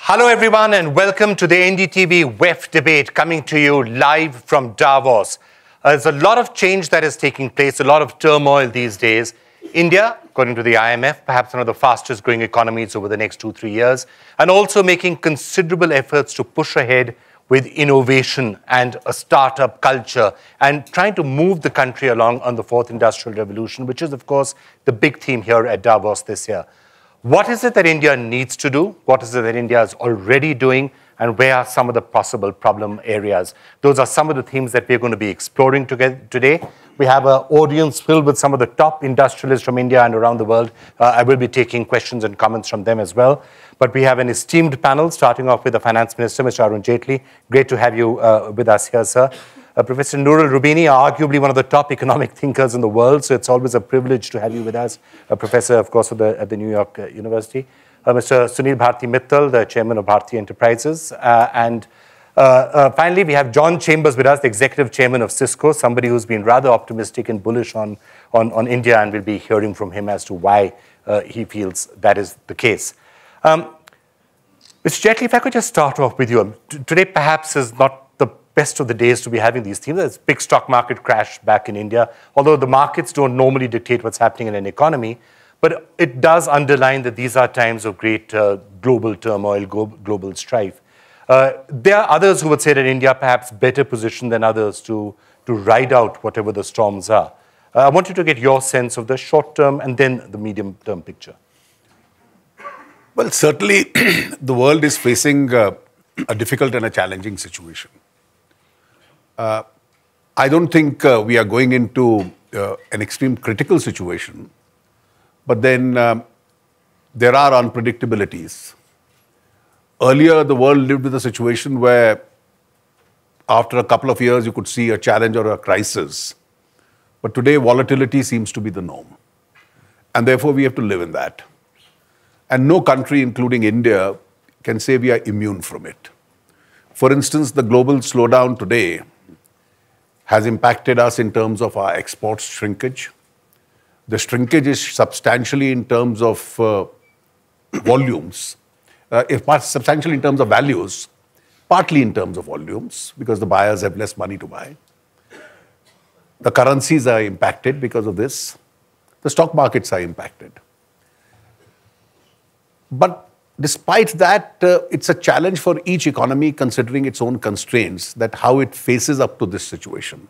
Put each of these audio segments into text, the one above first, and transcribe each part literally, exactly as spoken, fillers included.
Hello everyone and welcome to the N D T V W E F debate coming to you live from Davos. Uh, there's a lot of change that is taking place, a lot of turmoil these days. India, according to the I M F, perhaps one of the fastest growing economies over the next two, three years, and also making considerable efforts to push ahead with innovation and a startup culture and trying to move the country along on the fourth industrial revolution, which is, of course, the big theme here at Davos this year. What is it that India needs to do? What is it that India is already doing? And where are some of the possible problem areas? Those are some of the themes that we're going to be exploring together today. We have an audience filled with some of the top industrialists from India and around the world. Uh, I will be taking questions and comments from them as well. But we have an esteemed panel, starting off with the Finance Minister, Mister Arun Jaitley. Great to have you uh, with us here, sir. Uh, Professor Nouriel, Roubini, arguably one of the top economic thinkers in the world, so it's always a privilege to have you with us. A professor, of course, at the, at the New York uh, University. Uh, Mister Sunil Bharti Mittal, the chairman of Bharti Enterprises. Uh, and uh, uh, finally, we have John Chambers with us, the executive chairman of Cisco, somebody who's been rather optimistic and bullish on, on, on India, and we'll be hearing from him as to why uh, he feels that is the case. Um, Mister Jaitley, if I could just start off with you. Today, perhaps, is not the best of the days to be having these themes. There's a big stock market crash back in India, although the markets don't normally dictate what's happening in an economy. But it does underline that these are times of great uh, global turmoil, global strife. Uh, there are others who would say that India perhaps better positioned than others to, to ride out whatever the storms are. Uh, I want you to get your sense of the short-term and then the medium-term picture. Well, certainly the world is facing uh, a difficult and a challenging situation. Uh, I don't think uh, we are going into uh, an extreme critical situation, but then um, there are unpredictabilities. Earlier, the world lived with a situation where after a couple of years, you could see a challenge or a crisis. But today, volatility seems to be the norm. And therefore, we have to live in that. And no country, including India, can say we are immune from it. For instance, the global slowdown today has impacted us in terms of our exports shrinkage. The shrinkage is substantially in terms of uh, volumes, uh, if substantially in terms of values, partly in terms of volumes, because the buyers have less money to buy. The currencies are impacted because of this. The stock markets are impacted. But despite that, uh, it's a challenge for each economy considering its own constraints, that how it faces up to this situation.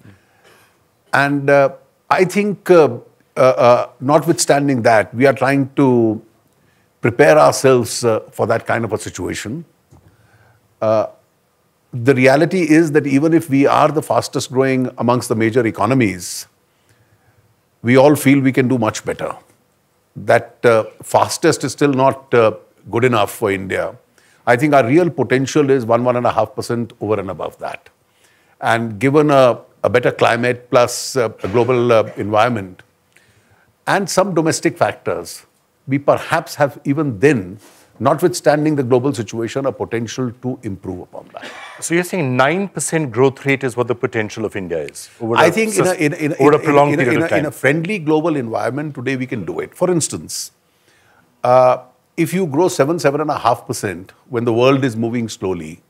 And uh, I think, uh, uh, uh, notwithstanding that, we are trying to prepare ourselves uh, for that kind of a situation. Uh, the reality is that even if we are the fastest growing amongst the major economies, we all feel we can do much better. That uh, fastest is still not uh, good enough for India. I think our real potential is one, one and a half percent over and above that. And given a, a better climate plus uh, a global uh, environment and some domestic factors, we perhaps have even then, notwithstanding the global situation, a potential to improve upon that. So you're saying nine percent growth rate is what the potential of India is? Over I think in a, in, in, over a prolonged in, in, period in, of time. In a friendly global environment, today we can do it. For instance, uh, if you grow seven, seven and a half percent when the world is moving slowly,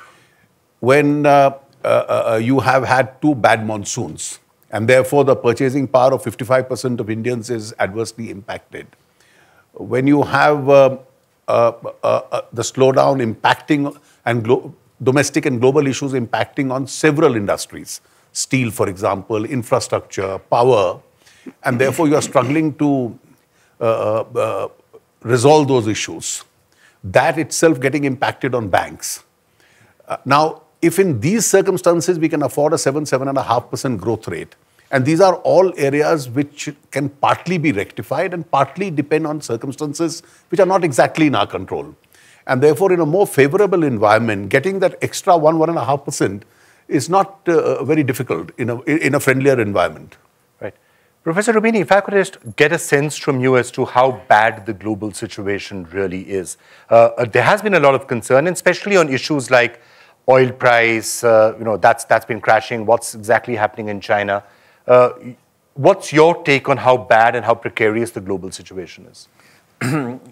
when uh, uh, uh, you have had two bad monsoons, and therefore the purchasing power of fifty-five percent of Indians is adversely impacted, when you have uh, uh, uh, uh, the slowdown impacting and domestic and global issues impacting on several industries, steel, for example, infrastructure, power, and therefore you are struggling to uh, uh, resolve those issues. That itself getting impacted on banks. Uh, now, if in these circumstances we can afford a seven, seven and a half percent growth rate, and these are all areas which can partly be rectified and partly depend on circumstances which are not exactly in our control. And therefore, in a more favorable environment, getting that extra one, one and a half percent is not uh, very difficult in a, in a friendlier environment. Right. Professor Roubini, if I could just get a sense from you as to how bad the global situation really is. Uh, there has been a lot of concern, especially on issues like oil price, uh, you know, that's, that's been crashing, what's exactly happening in China. Uh, what's your take on how bad and how precarious the global situation is?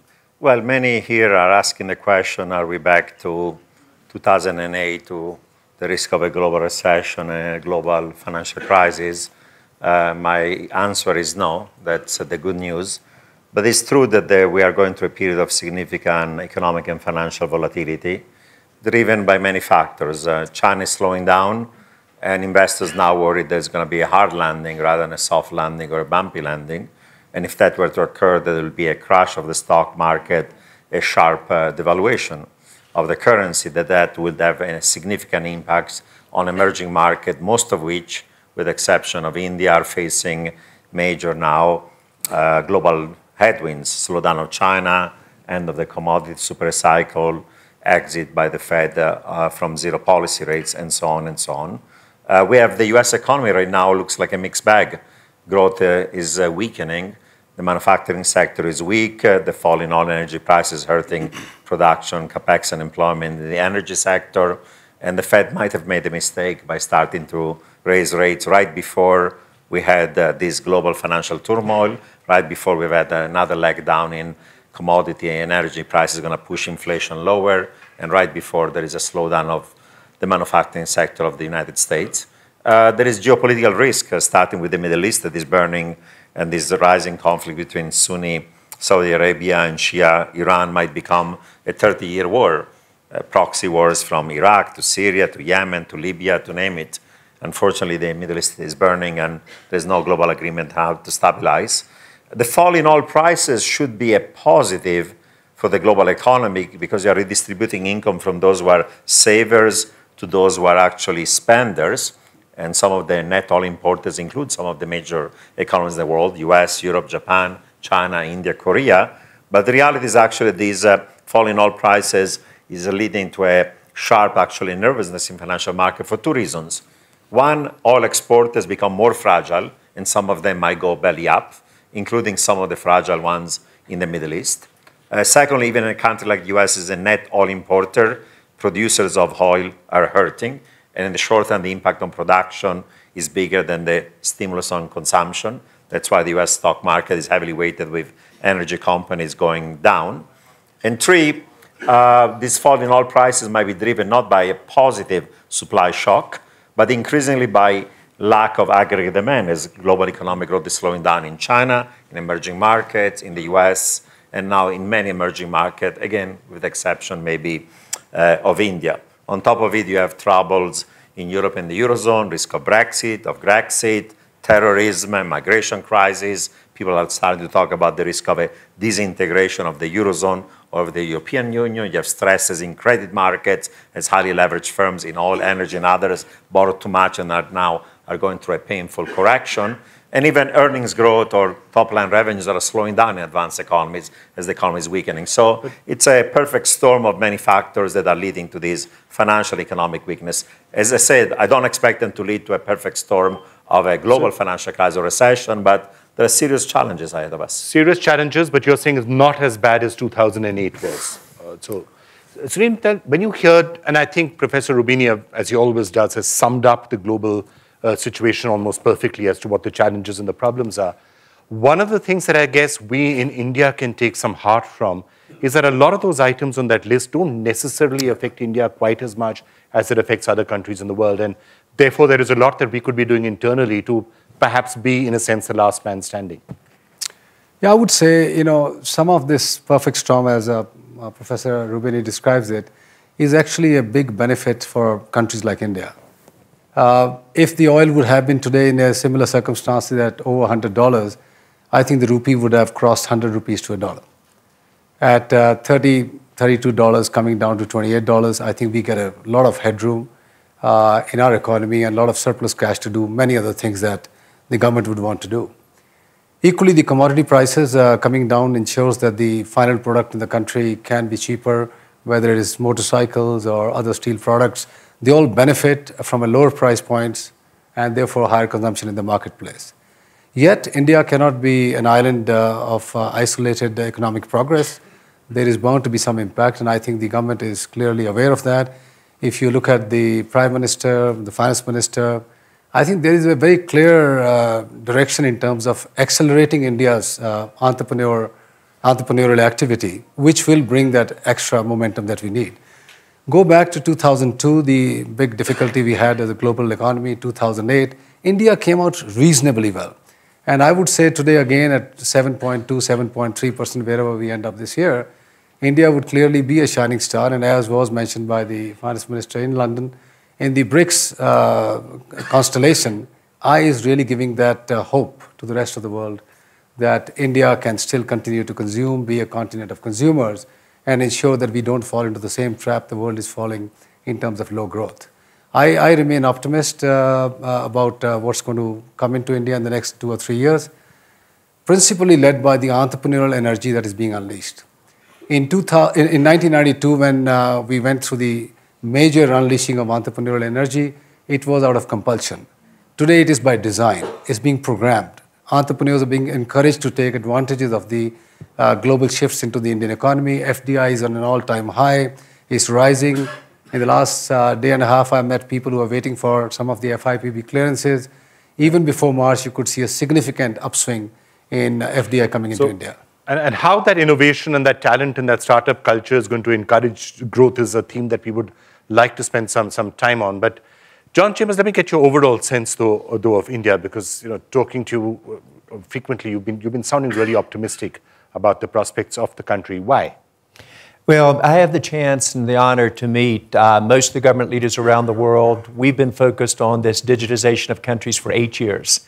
Well, many here are asking the question, are we back to two thousand eight, to the risk of a global recession and a global financial crisis? Uh, my answer is no. That's uh, the good news. But it's true that the, we are going through a period of significant economic and financial volatility, driven by many factors. Uh, China is slowing down, and investors now worry there's going to be a hard landing rather than a soft landing or a bumpy landing. And if that were to occur, there will be a crash of the stock market, a sharp uh, devaluation of the currency, that that would have a significant impacts on emerging markets, most of which, with the exception of India, are facing major now uh, global headwinds: slowdown of China, end of the commodity super cycle, exit by the Fed uh, uh, from zero policy rates, and so on and so on. Uh, we have the U S economy right now looks like a mixed bag. Growth uh, is uh, weakening. The manufacturing sector is weak. Uh, the fall in all energy prices hurting production, capex, and employment in the energy sector. And the Fed might have made a mistake by starting to raise rates right before we had uh, this global financial turmoil, right before we've had another leg down in commodity and energy prices going to push inflation lower, and right before there is a slowdown of the manufacturing sector of the United States. Uh, there is geopolitical risk, uh, starting with the Middle East that is burning, and this rising conflict between Sunni Saudi Arabia and Shia Iran might become a thirty-year war. Uh, proxy wars from Iraq to Syria to Yemen to Libya, to name it. Unfortunately, the Middle East is burning, and there's no global agreement how to stabilize. The fall in oil prices should be a positive for the global economy, because you are redistributing income from those who are savers to those who are actually spenders. And some of the net oil importers include some of the major economies in the world: U S, Europe, Japan, China, India, Korea. But the reality is actually these uh, fall in oil prices is leading to a sharp, actually, nervousness in financial market for two reasons. One, oil exporters become more fragile, and some of them might go belly up, including some of the fragile ones in the Middle East. Uh, secondly, even in a country like the U S is a net oil importer, producers of oil are hurting. And in the short term, the impact on production is bigger than the stimulus on consumption. That's why the U S stock market is heavily weighted with energy companies going down. And three, uh, this fall in oil prices might be driven not by a positive supply shock, but increasingly by lack of aggregate demand, as global economic growth is slowing down in China, in emerging markets, in the U S, and now in many emerging markets, again, with the exception maybe uh, of India. On top of it, you have troubles in Europe and the Eurozone, risk of Brexit, of Grexit, terrorism, and migration crisis. People are starting to talk about the risk of a disintegration of the Eurozone or of the European Union. You have stresses in credit markets as highly leveraged firms in oil, energy, and others borrowed too much and are now are going through a painful correction. And even earnings growth or top-line revenues are slowing down in advanced economies as the economy is weakening. So it's a perfect storm of many factors that are leading to this financial economic weakness. As I said, I don't expect them to lead to a perfect storm of a global so, financial crisis or recession, but there are serious challenges ahead of us. Serious challenges, but you're saying it's not as bad as two thousand eight was. Uh, so, Sunil, when you heard, and I think Professor Roubini, as he always does, has summed up the global uh, situation almost perfectly as to what the challenges and the problems are. One of the things that I guess we in India can take some heart from is that a lot of those items on that list don't necessarily affect India quite as much as it affects other countries in the world. And therefore, there is a lot that we could be doing internally to perhaps be, in a sense, the last man standing. Yeah, I would say, you know, some of this perfect storm, as uh, uh, Professor Roubini describes it, is actually a big benefit for countries like India. Uh, if the oil would have been today in a similar circumstances at over one hundred dollars, I think the rupee would have crossed one hundred rupees to a dollar. At uh, thirty, thirty-two dollars coming down to twenty-eight dollars, I think we get a lot of headroom uh, in our economy and a lot of surplus cash to do many other things that the government would want to do. Equally, the commodity prices uh, coming down ensures that the final product in the country can be cheaper, whether it is motorcycles or other steel products. They all benefit from a lower price points and therefore higher consumption in the marketplace. Yet, India cannot be an island uh, of uh, isolated economic progress. There is bound to be some impact, and I think the government is clearly aware of that. If you look at the Prime Minister, the Finance Minister, I think there is a very clear uh, direction in terms of accelerating India's uh, entrepreneur entrepreneurial activity, which will bring that extra momentum that we need. Go back to two thousand two, the big difficulty we had as a global economy, two thousand eight, India came out reasonably well. And I would say today again at seven point two, seven point three percent, wherever we end up this year, India would clearly be a shining star. And as was mentioned by the finance minister in London, in the BRICS uh, constellation, I is really giving that uh, hope to the rest of the world that India can still continue to consume, be a continent of consumers, and ensure that we don't fall into the same trap the world is falling in terms of low growth. I, I remain optimist uh, uh, about uh, what's going to come into India in the next two or three years, principally led by the entrepreneurial energy that is being unleashed. In, two thousand, in nineteen ninety-two, when uh, we went through the major unleashing of entrepreneurial energy, it was out of compulsion. Today it is by design. It's being programmed. Entrepreneurs are being encouraged to take advantages of the uh, global shifts into the Indian economy. F D I is on an all-time high. It's rising. In the last uh, day and a half, I met people who are waiting for some of the F I P B clearances. Even before March, you could see a significant upswing in F D I coming so, into India. And, and how that innovation and that talent and that startup culture is going to encourage growth is a theme that we would like to spend some, some time on. But John Chambers, let me get your overall sense, though, though of India, because you know, talking to you frequently, you've been, you've been sounding really optimistic about the prospects of the country. Why? Well, I have the chance and the honor to meet uh, most of the government leaders around the world. We've been focused on this digitization of countries for eight years.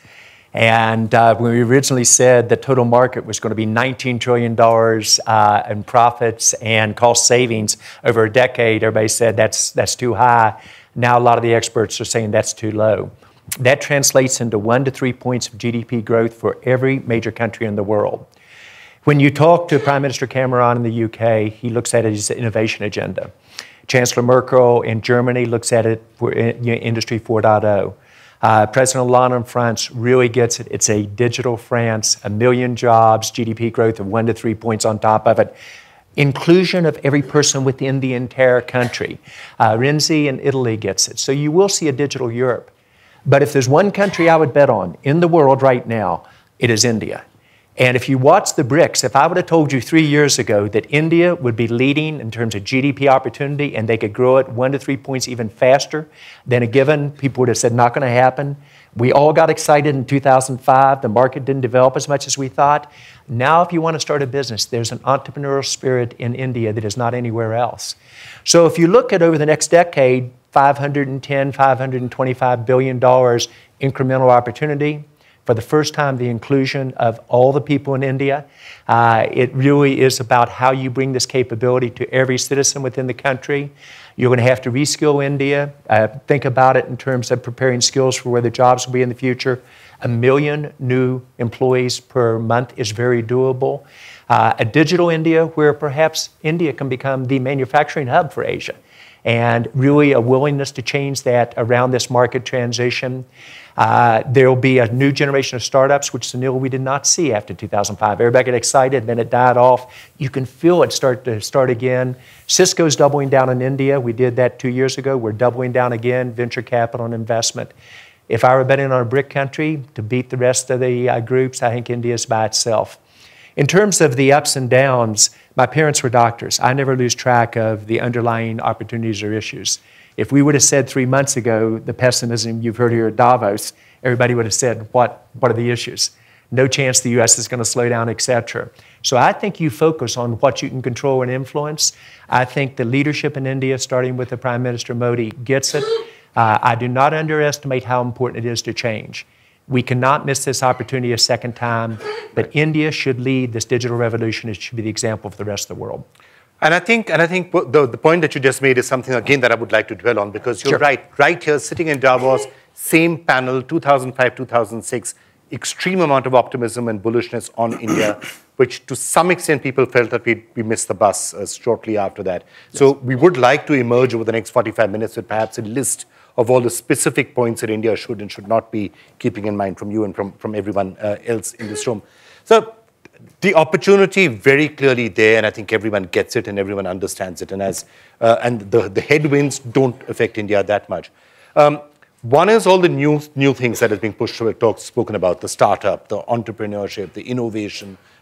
And uh, when we originally said the total market was going to be nineteen trillion dollars uh, in profits and cost savings over a decade, everybody said that's, that's too high. Now a lot of the experts are saying that's too low. That translates into one to three points of G D P growth for every major country in the world. When you talk to Prime Minister Cameron in the U K, he looks at it as an innovation agenda. Chancellor Merkel in Germany looks at it for Industry four point oh. Uh, President Hollande in France really gets it. It's a digital France, a million jobs, G D P growth of one to three points on top of it. Inclusion of every person within the entire country. Uh, Renzi in Italy gets it. So you will see a digital Europe. But if there's one country I would bet on in the world right now, it is India. And if you watch the BRICS, if I would have told you three years ago that India would be leading in terms of G D P opportunity and they could grow it one to three points even faster than a given, people would have said, not going to happen. We all got excited in two thousand five. The market didn't develop as much as we thought. Now, if you want to start a business, there's an entrepreneurial spirit in India that is not anywhere else. So if you look at over the next decade, five hundred ten, five hundred twenty-five billion dollars incremental opportunity. For the first time, the inclusion of all the people in India. Uh, it really is about how you bring this capability to every citizen within the country. You're going to have to reskill India. Uh, think about it in terms of preparing skills for where the jobs will be in the future. A million new employees per month is very doable. Uh, a digital India where perhaps India can become the manufacturing hub for Asia. And really a willingness to change that around this market transition. Uh, there will be a new generation of startups, which, Sunil, we did not see after two thousand five. Everybody got excited, then it died off. You can feel it start to start again. Cisco's doubling down in India. We did that two years ago. We're doubling down again, venture capital and investment. If I were betting on a BRIC country to beat the rest of the uh, groups, I think India is by itself. In terms of the ups and downs, my parents were doctors. I never lose track of the underlying opportunities or issues. If we would have said three months ago, the pessimism you've heard here at Davos, everybody would have said, what, what are the issues? No chance the U S is going to slow down, et cetera. So I think you focus on what you can control and influence. I think the leadership in India, starting with the Prime Minister Modi, gets it. Uh, I do not underestimate how important it is to change. We cannot miss this opportunity a second time, but India should lead this digital revolution. It should be the example for the rest of the world. And I think, and I think the, the point that you just made is something, again, that I would like to dwell on, because you're Sure. right, right here, sitting in Davos, same panel, two thousand five, two thousand six, extreme amount of optimism and bullishness on India, which to some extent people felt that we, we missed the bus uh, shortly after that. Yes. So we would like to emerge over the next forty-five minutes with perhaps a list of all the specific points that India should and should not be keeping in mind from you and from, from everyone uh, else in this room. So the opportunity very clearly there, and I think everyone gets it and everyone understands it. And as uh, and the, the headwinds don't affect India that much. Um, one is all the new new things that is being pushed, talked, spoken about, the startup, the entrepreneurship, the innovation,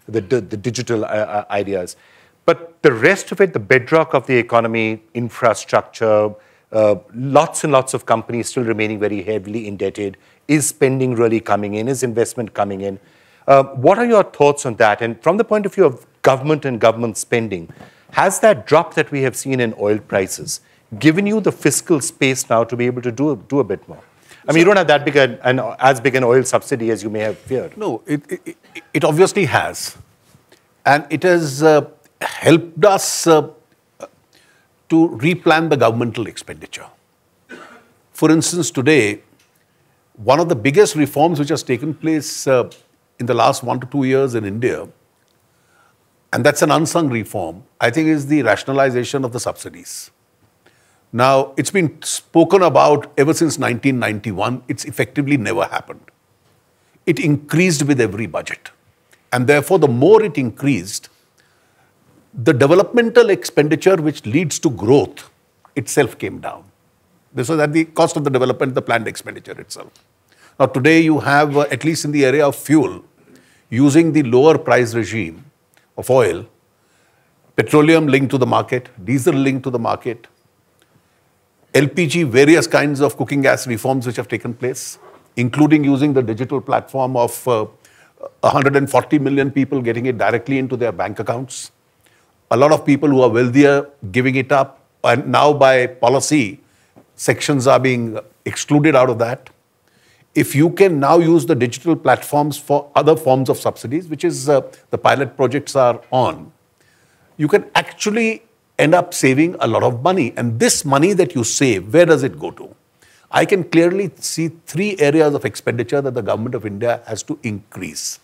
the, the, the digital uh, ideas. But the rest of it, the bedrock of the economy, infrastructure, uh, lots and lots of companies still remaining very heavily indebted. Is spending really coming in? Is investment coming in? Uh, what are your thoughts on that? And from the point of view of government and government spending, has that drop that we have seen in oil prices given you the fiscal space now to be able to do, do a bit more? I mean, so, you don't have that big an, an, as big an oil subsidy as you may have feared. No, it, it, it obviously has. And it has uh, helped us uh, to replan the governmental expenditure. For instance, today, one of the biggest reforms which has taken place uh, in the last one to two years in India, and that's an unsung reform, I think is the rationalization of the subsidies. Now, it's been spoken about ever since nineteen ninety-one. It's effectively never happened. It increased with every budget. And therefore, the more it increased, the developmental expenditure which leads to growth itself came down. This was at the cost of the development, the planned expenditure itself. Now, today you have, uh, at least in the area of fuel, using the lower price regime of oil, petroleum linked to the market, diesel linked to the market, L P G, various kinds of cooking gas reforms which have taken place, including using the digital platform of uh, one hundred forty million people getting it directly into their bank accounts. A lot of people who are wealthier giving it up, and now by policy, sections are being excluded out of that. If you can now use the digital platforms for other forms of subsidies, which is uh, the pilot projects are on, you can actually end up saving a lot of money. And this money that you save, where does it go to? I can clearly see three areas of expenditure that the government of India has to increase.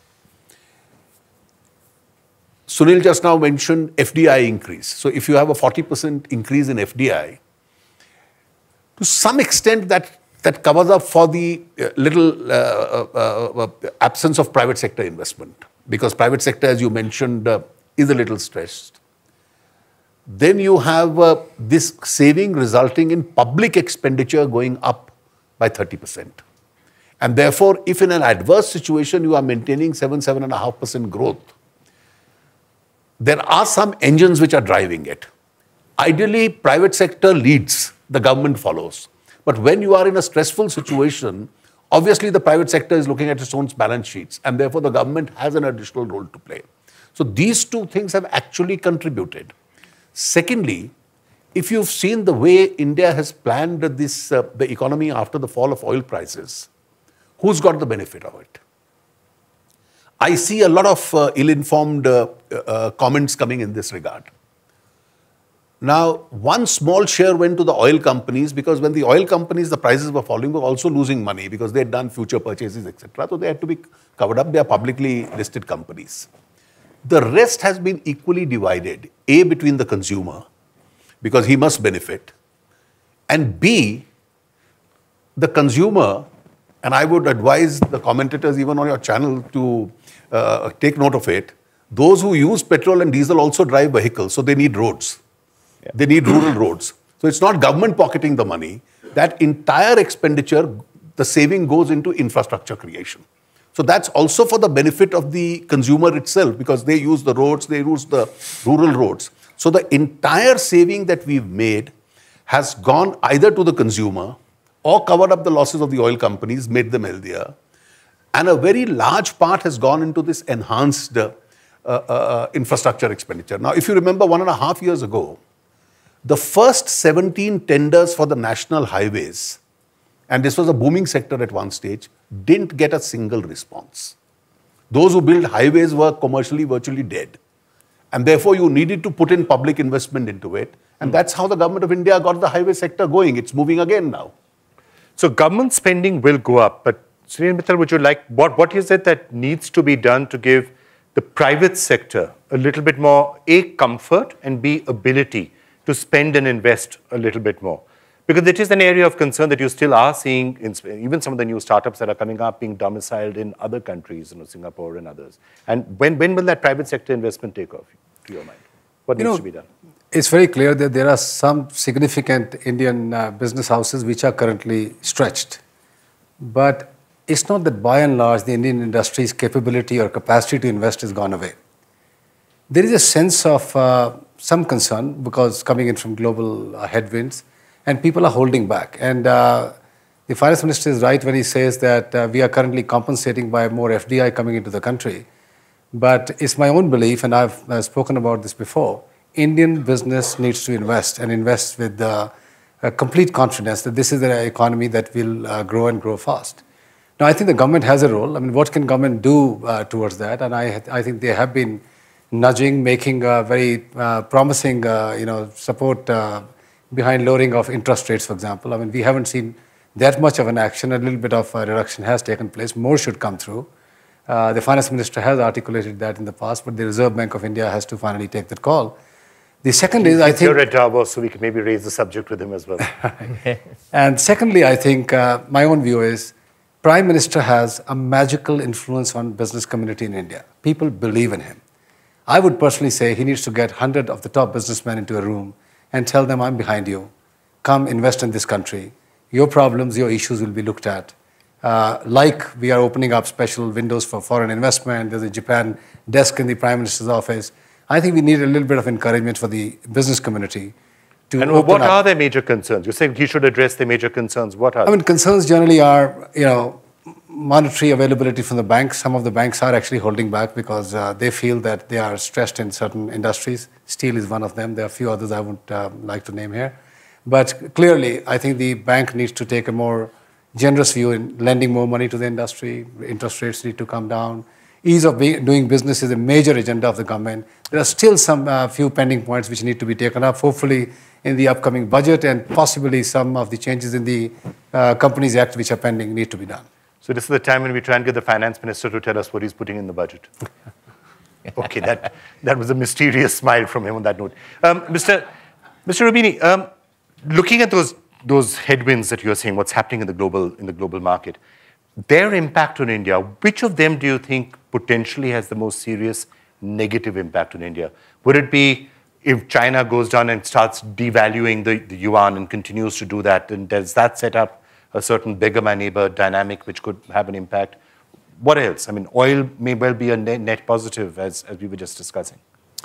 Sunil just now mentioned F D I increase. So if you have a forty percent increase in F D I, to some extent that, that covers up for the uh, little uh, uh, uh, absence of private sector investment. Because private sector, as you mentioned, uh, is a little stressed. Then you have uh, this saving resulting in public expenditure going up by thirty percent. And therefore, if in an adverse situation you are maintaining seven, seven and a half percent growth, there are some engines which are driving it. Ideally, private sector leads, the government follows. But when you are in a stressful situation, obviously the private sector is looking at its own balance sheets, and therefore the government has an additional role to play. So these two things have actually contributed. Secondly, if you've seen the way India has planned this, uh, the economy after the fall of oil prices, who's got the benefit of it? I see a lot of uh, ill-informed uh, uh, comments coming in this regard. Now, one small share went to the oil companies because when the oil companies, the prices were falling, were also losing money because they had done future purchases, et cetera. So they had to be covered up. They are publicly listed companies. The rest has been equally divided, A, between the consumer, because he must benefit, and B, the consumer, and I would advise the commentators even on your channel to uh, take note of it, those who use petrol and diesel also drive vehicles, so they need roads. Yeah. They need rural roads. So it's not government pocketing the money. That entire expenditure, the saving goes into infrastructure creation. So that's also for the benefit of the consumer itself because they use the roads, they use the rural roads. So the entire saving that we've made has gone either to the consumer or covered up the losses of the oil companies, made them healthier. And a very large part has gone into this enhanced uh, uh, infrastructure expenditure. Now, if you remember one and a half years ago, the first seventeen tenders for the national highways, and this was a booming sector at one stage, didn't get a single response. Those who built highways were commercially virtually dead. And therefore, you needed to put in public investment into it. And mm. that's how the government of India got the highway sector going. It's moving again now. So government spending will go up. But Sunil Mittal, would you like, what, what is it that needs to be done to give the private sector a little bit more, A, comfort, and B, ability to spend and invest a little bit more? Because it is an area of concern that you still are seeing, in, even some of the new startups that are coming up being domiciled in other countries, you know, Singapore and others. And when, when will that private sector investment take off, to your mind? What you needs know, to be done? It's very clear that there are some significant Indian uh, business houses which are currently stretched. But it's not that by and large the Indian industry's capability or capacity to invest has gone away. there is a sense of uh, some concern because coming in from global uh, headwinds, and people are holding back. And uh, the finance minister is right when he says that uh, we are currently compensating by more F D I coming into the country. But it's my own belief, and I've uh, spoken about this before, Indian business needs to invest and invest with uh, a complete confidence that this is an economy that will uh, grow and grow fast. Now, I think the government has a role. I mean, what can government do uh, towards that? And I, I think they have been nudging, making a very uh, promising, uh, you know, support uh, behind lowering of interest rates, for example. I mean, we haven't seen that much of an action. A little bit of a reduction has taken place. More should come through. Uh, the finance minister has articulated that in the past, but the Reserve Bank of India has to finally take that call. The second is, I think... You're at Davos, so we can maybe raise the subject with him as well. And secondly, I think uh, my own view is Prime Minister has a magical influence on business community in India. People believe in him. I would personally say he needs to get one hundred of the top businessmen into a room and tell them, I'm behind you. Come invest in this country. Your problems, your issues will be looked at. Uh, like we are opening up special windows for foreign investment. There's a Japan desk in the Prime Minister's office. I think we need a little bit of encouragement for the business community to And open what up. are their major concerns? You're saying he should address their major concerns. What are I mean, concerns generally are, you know, monetary availability from the banks. Some of the banks are actually holding back because uh, they feel that they are stressed in certain industries. Steel is one of them. There are a few others I would uh, like to name here. But clearly, I think the bank needs to take a more generous view in lending more money to the industry. Interest rates need to come down. Ease of being, doing business is a major agenda of the government. There are still some uh, few pending points which need to be taken up, hopefully in the upcoming budget, and possibly some of the changes in the uh, Companies Act which are pending need to be done. So this is the time when we try and get the finance minister to tell us what he's putting in the budget. Okay, that, that was a mysterious smile from him on that note. Um, Mister Mister Roubini, um, looking at those, those headwinds that you're saying, what's happening in the global, in the global market, their impact on India, which of them do you think potentially has the most serious negative impact on India? Would it be if China goes down and starts devaluing the, the yuan and continues to do that, and does that set up a certain beggar my neighbor dynamic which could have an impact? What else? I mean, oil may well be a net, net positive, as, as we were just discussing.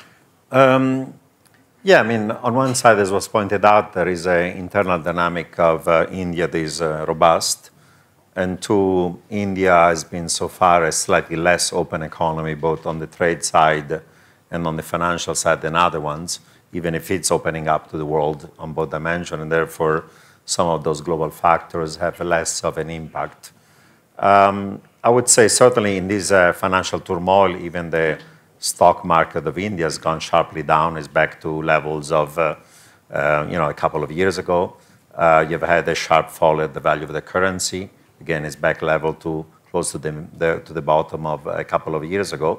Um, yeah, I mean, on one side, as was pointed out, there is an internal dynamic of uh, India that is uh, robust. And two, India has been so far a slightly less open economy, both on the trade side and on the financial side than other ones, even if it's opening up to the world on both dimensions, and therefore some of those global factors have less of an impact. Um, I would say certainly in this uh, financial turmoil, even the stock market of India has gone sharply down, is back to levels of uh, uh, you know, a couple of years ago. Uh, you've had a sharp fall at the value of the currency. Again, it's back level to close to the, the, to the bottom of a couple of years ago.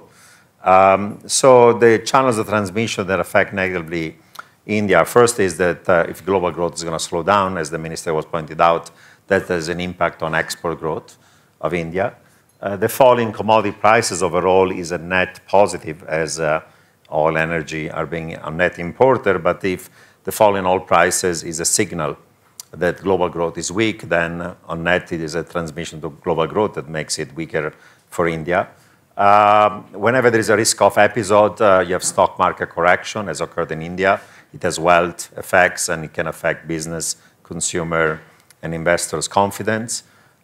Um, so the channels of transmission that affect negatively India, first is that uh, if global growth is going to slow down, as the minister was pointed out, that has an impact on export growth of India. Uh, the fall in commodity prices overall is a net positive, as uh, oil, energy are being a net importer, but if the fall in oil prices is a signal that global growth is weak, then on net it is a transmission to global growth that makes it weaker for India. Um, whenever there is a risk-off episode, uh, you have stock market correction, as occurred in India. It has wealth effects, and it can affect business, consumer, and investors' confidence.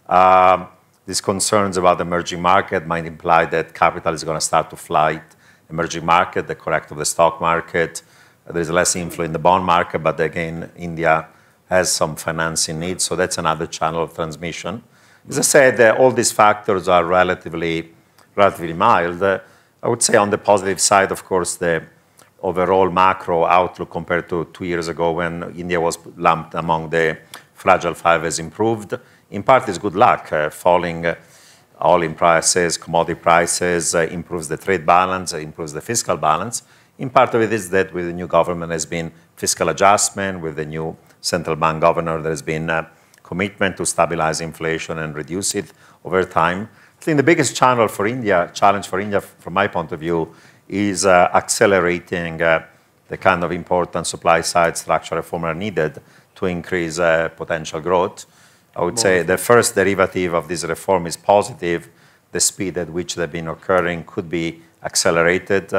Um, these concerns about emerging market might imply that capital is going to start to flight emerging market, the correct of the stock market. There is less inflow in the bond market, but again, India has some financing needs, so that's another channel of transmission. As I said, uh, all these factors are relatively, relatively mild. Uh, I would say on the positive side, of course, the overall macro outlook compared to two years ago when India was lumped among the fragile five has improved. In part, it's good luck. Uh, falling uh, oil prices, commodity prices, uh, improves the trade balance, uh, improves the fiscal balance. In part of it is that with the new government has been fiscal adjustment, with the new central bank governor, there has been a commitment to stabilize inflation and reduce it over time. I think the biggest channel for India, challenge for India, from my point of view, is uh, accelerating uh, the kind of important supply-side structural reform are needed to increase uh, potential growth. I would say the first derivative of this reform is positive. The speed at which they've been occurring could be accelerated. Uh,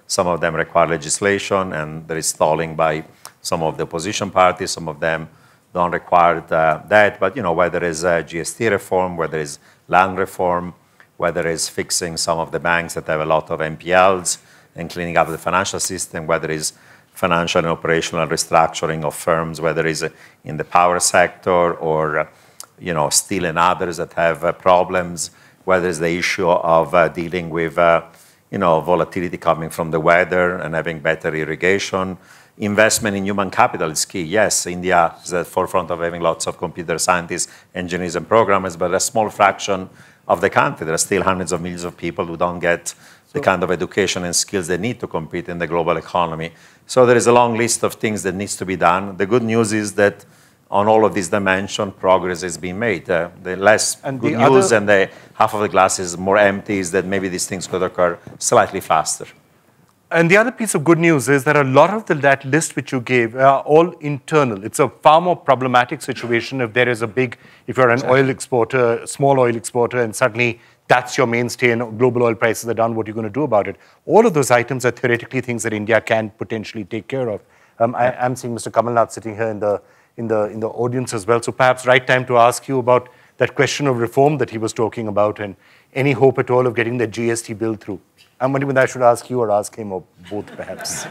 Some of them require legislation, and there is stalling by some of the opposition parties. Some of them don't require uh, that. But you know, whether it's uh, G S T reform, whether it's land reform, whether it's fixing some of the banks that have a lot of N P Ls and cleaning up the financial system, whether it's financial and operational restructuring of firms, whether it's in the power sector or, you know, steel and others that have uh, problems, whether it's the issue of uh, dealing with, uh, you know, volatility coming from the weather and having better irrigation. Investment in human capital is key. Yes, India is at the forefront of having lots of computer scientists, engineers, and programmers, but a small fraction of the country. There are still hundreds of millions of people who don't get the kind of education and skills they need to compete in the global economy. So there is a long list of things that needs to be done. The good news is that on all of these dimensions, progress is being made. Uh, the less and good the news and the half of the glass is more empty is that maybe these things could occur slightly faster. And the other piece of good news is that a lot of the, that list which you gave are all internal. It's a far more problematic situation if there is a big, if you're an oil exporter, small oil exporter, and suddenly that's your mainstay and global oil prices are down, what are you going to do about it? All of those items are theoretically things that India can potentially take care of. Um, I, I'm seeing Mister Kamal Nath sitting here in the, in, the, in the audience as well. So perhaps right time to ask you about that question of reform that he was talking about and any hope at all of getting the G S T bill through. I'm wondering whether I should ask you or ask him or both perhaps.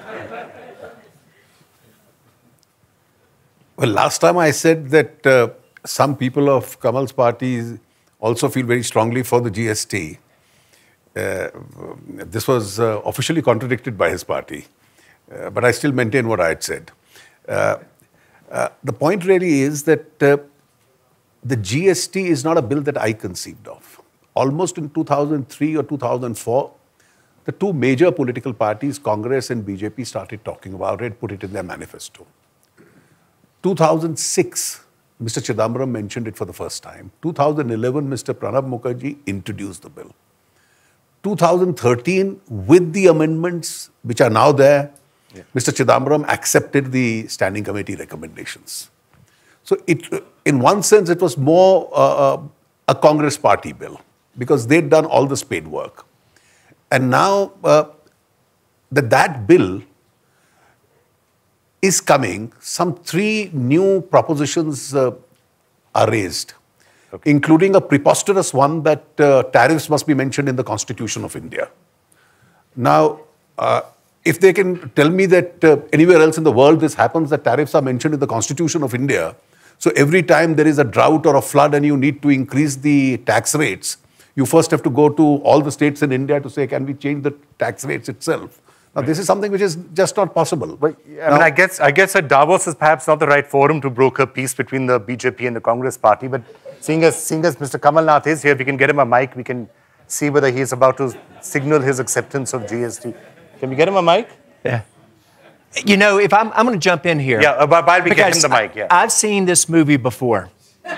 Well, last time I said that uh, some people of Kamal's party also feel very strongly for the G S T. Uh, this was uh, officially contradicted by his party, uh, but I still maintain what I had said. Uh, uh, the point really is that uh, the G S T is not a bill that I conceived of. Almost in two thousand three or two thousand four, the two major political parties, Congress and B J P, started talking about it, put it in their manifesto. two thousand six, Mister Chidambaram mentioned it for the first time. two thousand eleven, Mister Pranab Mukherjee introduced the bill. two thousand thirteen, with the amendments which are now there, yeah. Mister Chidambaram accepted the standing committee recommendations. So it, in one sense, it was more uh, a Congress party bill because they'd done all the spade work. And now uh, that that bill is coming, some three new propositions uh, are raised, okay. including a preposterous one that uh, tariffs must be mentioned in the Constitution of India. Now, uh, if they can tell me that uh, anywhere else in the world this happens, that tariffs are mentioned in the Constitution of India, so every time there is a drought or a flood and you need to increase the tax rates, you first have to go to all the states in India to say, can we change the tax rates itself? Now, this is something which is just not possible. But, I now, mean, I guess, I guess that Davos is perhaps not the right forum to broker peace between the B J P and the Congress party. But seeing as, seeing as Mister Kamal Nath is here, if we can get him a mic, we can see whether he is about to signal his acceptance of G S T. Can we get him a mic? Yeah. You know, if I'm, I'm going to jump in here. Yeah, uh, while we get him the mic, yeah. I've seen this movie before.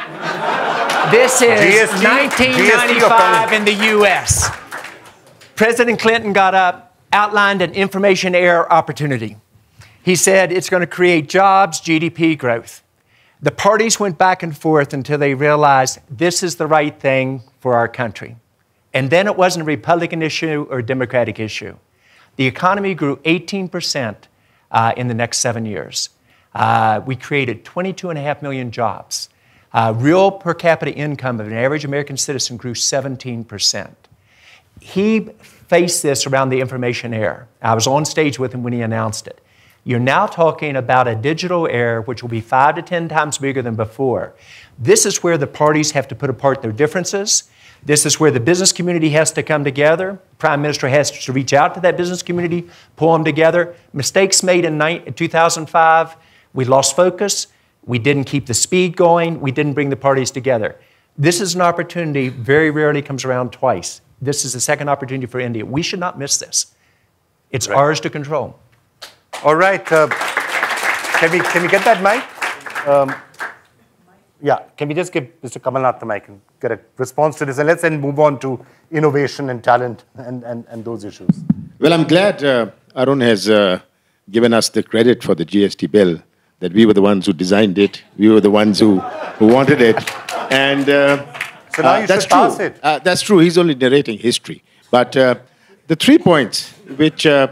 This is G S T, nineteen ninety-five in the U S President Clinton got up, outlined an information era opportunity. He said it's going to create jobs, G D P growth. The parties went back and forth until they realized this is the right thing for our country. And then it wasn't a Republican issue or a Democratic issue. The economy grew eighteen percent uh, in the next seven years. Uh, we created twenty-two and a half million jobs. Uh, real per capita income of an average American citizen grew seventeen percent. He faced this around the information era. I was on stage with him when he announced it. You're now talking about a digital era which will be five to ten times bigger than before. This is where the parties have to put apart their differences. This is where the business community has to come together. The Prime Minister has to reach out to that business community, pull them together. Mistakes made in two thousand five, we lost focus. We didn't keep the speed going. We didn't bring the parties together. This is an opportunity, very rarely comes around twice. This is the second opportunity for India. We should not miss this. It's right. Ours to control. All right. Uh, can, we, can we get that mic? Um, yeah, can we just give Mister Kamal Nath the mic and get a response to this? And let's then move on to innovation and talent and, and, and those issues. Well, I'm glad uh, Arun has uh, given us the credit for the G S T bill, that we were the ones who designed it, we were the ones who, who wanted it. And uh, so now you uh, that's should pass true. it. Uh, that's true. He's only narrating history. But uh, the three points which uh,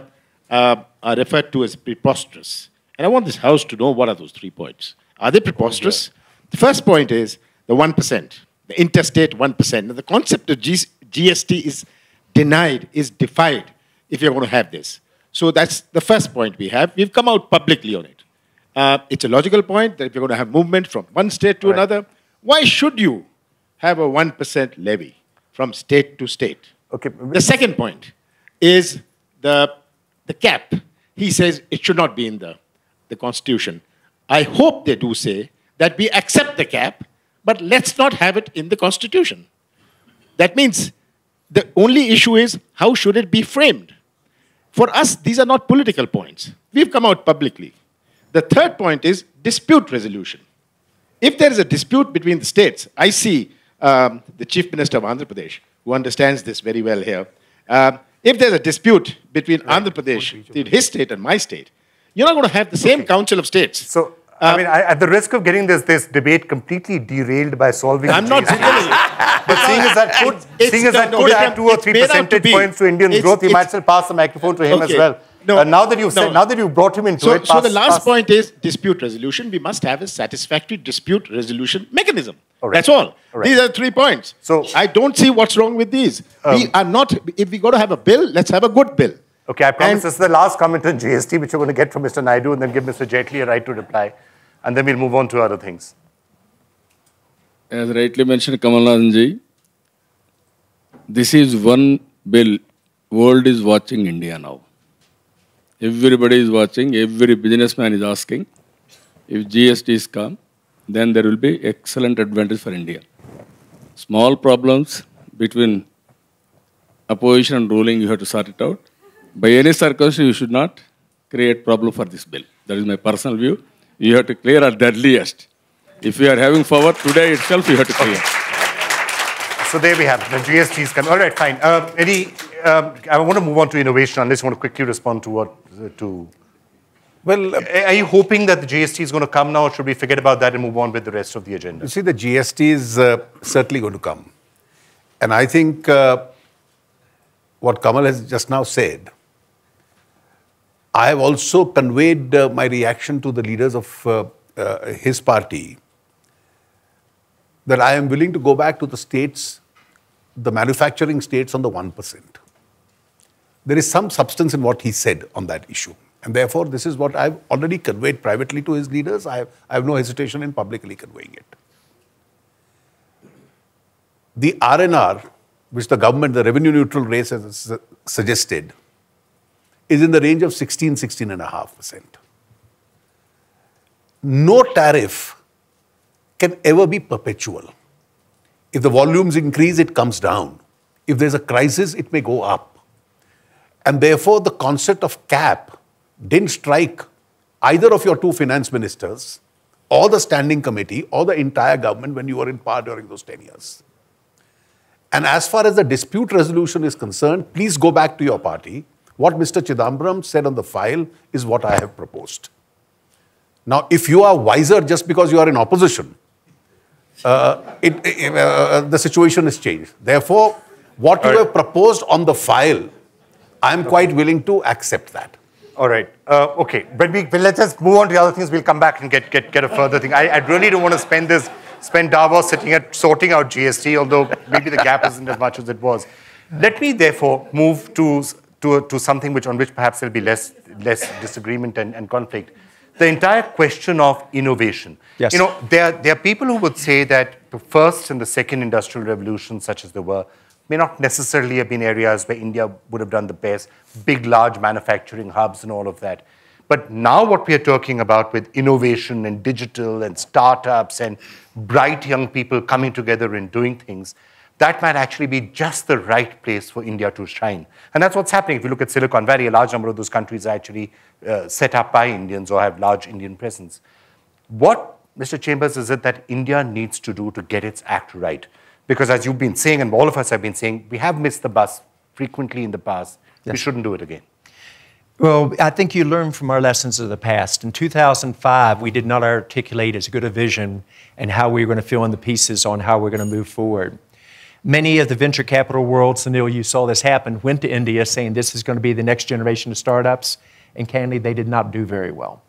uh, are referred to as preposterous. And I want this House to know what are those three points. Are they preposterous? The first point is the one percent, the interstate one percent. Now, the concept of G S T is denied, is defied if you're going to have this. So that's the first point we have. We've come out publicly on it. Uh, it's a logical point that if you're going to have movement from one state to right. another, why should you have a one percent levy from state to state? Okay. The second point is the, the cap. He says it should not be in the, the Constitution. I hope they do say that we accept the cap, but let's not have it in the Constitution. That means the only issue is how should it be framed? For us, these are not political points. We've come out publicly. The third point is dispute resolution. If there is a dispute between the states, I see um, the Chief Minister of Andhra Pradesh, who understands this very well here. Uh, if there's a dispute between right. Andhra Pradesh, his state and my state, you're not going to have the same okay. Council of States. So, uh, I mean, I, at the risk of getting this, this debate completely derailed by solving I'm not derailing it. But seeing as that could, it's, seeing as that no, could add two or three percentage to points to Indian it's, growth, we might still pass the microphone to him okay. as well. No, uh, now that you've no. said, now that you've brought him into so, it, pass, so the last pass. point is dispute resolution. We must have a satisfactory dispute resolution mechanism. All right. That's all. all right. These are three points. So I don't see what's wrong with these. Um, we are not. If we got to have a bill, let's have a good bill. Okay, I promise and this is the last comment on G S T, which we're going to get from Mister Naidu, and then give Mister Jaitley a right to reply, and then we'll move on to other things. As rightly mentioned, Kamalanji, this is one bill. World is watching India now. Everybody is watching. Every businessman is asking, if G S T is come, then there will be excellent advantage for India. Small problems between opposition and ruling, you have to sort it out. By any circumstance, you should not create problem for this bill. That is my personal view. You have to clear at the earliest. If you are having power today itself, you have to clear. Okay. So there we have the G S Ts coming. All right, fine. Uh, Eddie, um, I want to move on to innovation, unless you want to quickly respond to what uh, to. Well, uh, are you hoping that the G S T is going to come now, or should we forget about that and move on with the rest of the agenda? You see, the G S T is uh, certainly going to come. And I think uh, what Kamal has just now said, I have also conveyed uh, my reaction to the leaders of uh, uh, his party, that I am willing to go back to the states, the manufacturing states on the one percent. There is some substance in what he said on that issue. And therefore, this is what I've already conveyed privately to his leaders. I have, I have no hesitation in publicly conveying it. The R N R, which the government, the revenue neutral rate has suggested, is in the range of sixteen, sixteen point five percent. No tariff can ever be perpetual. If the volumes increase, it comes down. If there's a crisis, it may go up. And therefore, the concept of cap didn't strike either of your two finance ministers or the standing committee or the entire government when you were in power during those ten years. And as far as the dispute resolution is concerned, please go back to your party. What Mister Chidambaram said on the file is what I have proposed. Now, if you are wiser just because you are in opposition, uh, it, it, uh, the situation has changed. Therefore, what All you right. have proposed on the file, I am quite willing to accept that. All right. Uh, okay. But we, well, let's just move on to the other things. We'll come back and get, get, get a further thing. I, I really don't want to spend this, spend Davos sitting at sorting out G S T, although maybe the gap isn't as much as it was. Let me therefore move to, to, to something which, on which perhaps there'll be less, less disagreement and, and conflict. The entire question of innovation. Yes. You know, there, there are people who would say that the first and the second industrial revolutions, such as there were, may not necessarily have been areas where India would have done the best, big, large manufacturing hubs and all of that. But now what we are talking about with innovation and digital and startups and bright young people coming together and doing things, that might actually be just the right place for India to shine. And that's what's happening. If you look at Silicon Valley, a large number of those countries are actually uh, set up by Indians or have large Indian presence. What, Mister Chambers, is it that India needs to do to get its act right? Because as you've been saying, and all of us have been saying, we have missed the bus frequently in the past. Yes. We shouldn't do it again. Well, I think you learn from our lessons of the past. In two thousand five, we did not articulate as good a vision and how we were going to fill in the pieces on how we're going to move forward. Many of the venture capital world, Sunil, you saw this happen, went to India saying this is going to be the next generation of startups, and candidly, they did not do very well.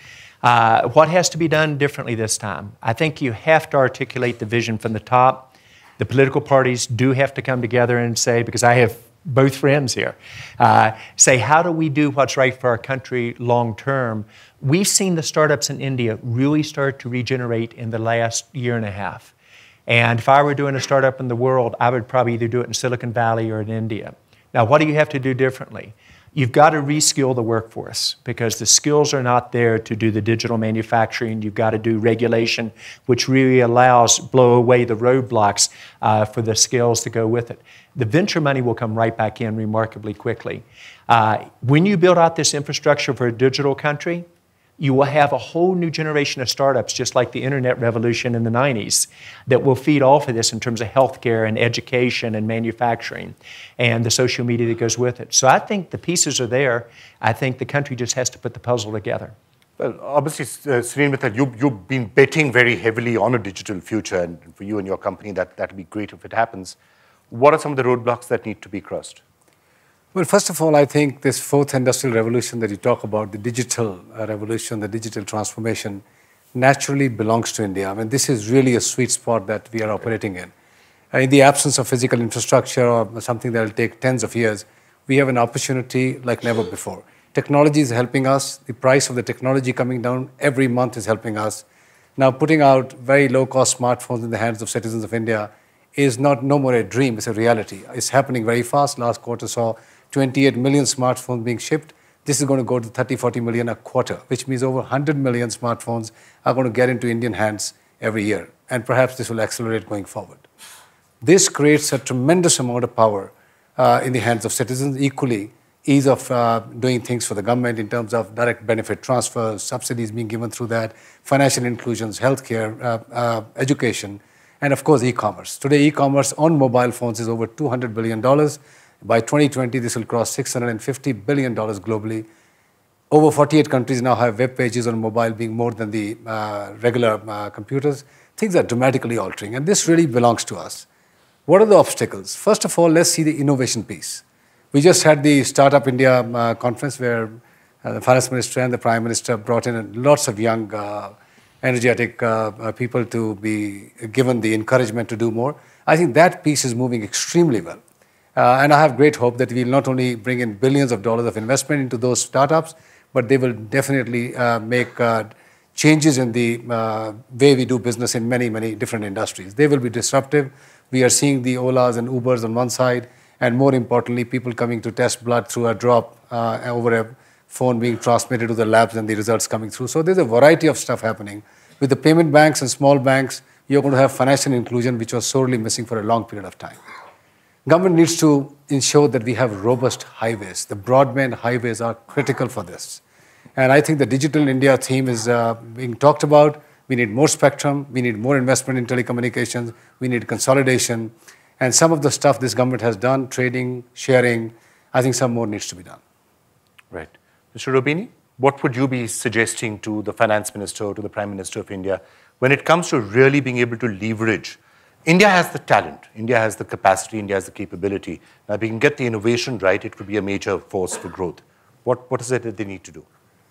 Uh, what has to be done differently this time? I think you have to articulate the vision from the top. The political parties do have to come together and say, because I have both friends here, uh, say, how do we do what's right for our country long term? We've seen the startups in India really start to regenerate in the last year and a half. And if I were doing a startup in the world, I would probably either do it in Silicon Valley or in India. Now, what do you have to do differently? You've got to reskill the workforce because the skills are not there to do the digital manufacturing. You've got to do regulation, which really allows, blow away the roadblocks uh, for the skills to go with it. The venture money will come right back in remarkably quickly. Uh, when you build out this infrastructure for a digital country, you will have a whole new generation of startups, just like the internet revolution in the nineties, that will feed off of this in terms of healthcare and education and manufacturing and the social media that goes with it. So I think the pieces are there. I think the country just has to put the puzzle together. Well, obviously, uh, Sunil Mittal, you, you've been betting very heavily on a digital future, and for you and your company, that that would be great if it happens. What are some of the roadblocks that need to be crossed? Well, first of all, I think this fourth industrial revolution that you talk about, the digital uh, revolution, the digital transformation, naturally belongs to India. I mean, this is really a sweet spot that we are operating in. Uh, in the absence of physical infrastructure or something that will take tens of years, we have an opportunity like never before. Technology is helping us. The price of the technology coming down every month is helping us. Now, putting out very low-cost smartphones in the hands of citizens of India is not no more a dream, it's a reality. It's happening very fast. Last quarter saw twenty-eight million smartphones being shipped. This is going to go to thirty, forty million a quarter, which means over one hundred million smartphones are going to get into Indian hands every year. And perhaps this will accelerate going forward. This creates a tremendous amount of power uh, in the hands of citizens. Equally, ease of uh, doing things for the government in terms of direct benefit transfers, subsidies being given through that, financial inclusions, healthcare, uh, uh, education, and of course, e-commerce. Today, e-commerce on mobile phones is over two hundred billion dollars. By twenty twenty, this will cross six hundred fifty billion dollars globally. Over forty-eight countries now have web pages on mobile being more than the uh, regular uh, computers. Things are dramatically altering, and this really belongs to us. What are the obstacles? First of all, let's see the innovation piece. We just had the Startup India uh, conference where uh, the finance minister and the prime minister brought in lots of young, uh, energetic uh, uh, people to be given the encouragement to do more. I think that piece is moving extremely well. Uh, and I have great hope that we'll not only bring in billions of dollars of investment into those startups, but they will definitely uh, make uh, changes in the uh, way we do business in many, many different industries. They will be disruptive. We are seeing the Olas and Ubers on one side, and more importantly, people coming to test blood through a drop uh, over a phone being transmitted to the labs and the results coming through. So there's a variety of stuff happening. With the payment banks and small banks, you're going to have financial inclusion, which was sorely missing for a long period of time. Government needs to ensure that we have robust highways. The broadband highways are critical for this. And I think the Digital India theme is uh, being talked about. We need more spectrum. We need more investment in telecommunications. We need consolidation. And some of the stuff this government has done, trading, sharing, I think some more needs to be done. Right. Mister Roubini, what would you be suggesting to the finance minister, to the Prime Minister of India, when it comes to really being able to leverage? India has the talent, India has the capacity, India has the capability. Now, if we can get the innovation right, it could be a major force for growth. What, what is it that they need to do?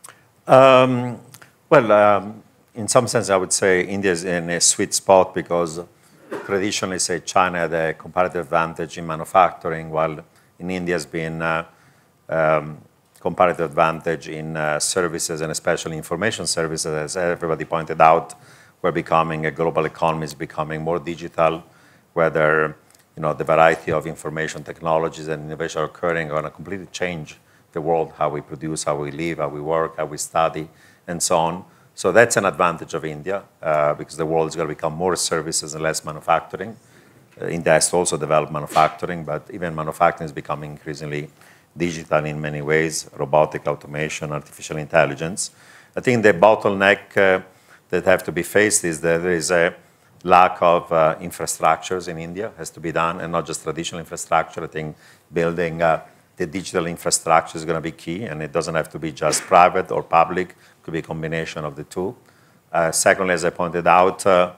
Um, well, um, in some sense, I would say India is in a sweet spot because traditionally, say, China had a comparative advantage in manufacturing, while in India has been uh, um, comparative advantage in uh, services and especially information services, as everybody pointed out. We're becoming a global economy, is becoming more digital, whether you know the variety of information technologies and innovation are occurring are going to completely change the world, how we produce, how we live, how we work, how we study, and so on. So that's an advantage of India uh, because the world is going to become more services and less manufacturing. Uh, India has to also develop manufacturing, but even manufacturing is becoming increasingly digital in many ways, robotic automation, artificial intelligence. I think the bottleneck uh, that have to be faced is that there is a lack of uh, infrastructures in India has to be done, and not just traditional infrastructure. I think building uh, the digital infrastructure is going to be key, and it doesn't have to be just private or public. It could be a combination of the two. Uh, secondly, as I pointed out, uh,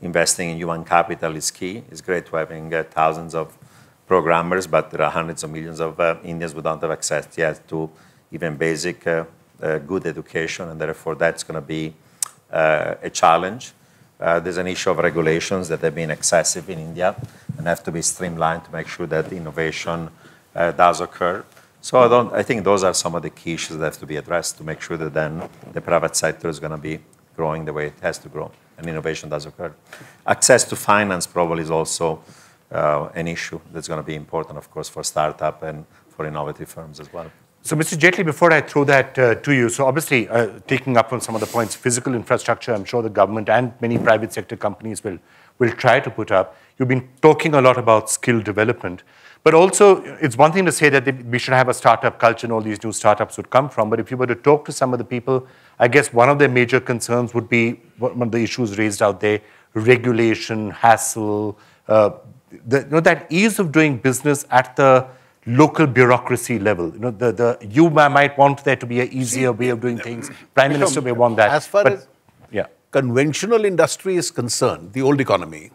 investing in human capital is key. It's great to having uh, thousands of programmers, but there are hundreds of millions of uh, Indians who don't have access yet to even basic uh, uh, good education, and therefore that's going to be uh, a challenge. Uh, there's an issue of regulations that have been excessive in India and have to be streamlined to make sure that innovation uh, does occur. So I, don't, I think those are some of the key issues that have to be addressed to make sure that then the private sector is going to be growing the way it has to grow and innovation does occur. Access to finance probably is also uh, an issue that's going to be important, of course, for startup and for innovative firms as well. So, Mister Jaitley, before I throw that uh, to you, so obviously, uh, taking up on some of the points, physical infrastructure, I'm sure the government and many private sector companies will, will try to put up. You've been talking a lot about skill development, but also it's one thing to say that we should have a startup culture and all these new startups would come from, but if you were to talk to some of the people, I guess one of their major concerns would be one of the issues raised out there, regulation, hassle, uh, the, you know, that ease of doing business at the local bureaucracy level. You know, the, the, you might want there to be an easier way of doing things. Prime Minister may want that. As far but, as yeah. conventional industry is concerned, the old economy,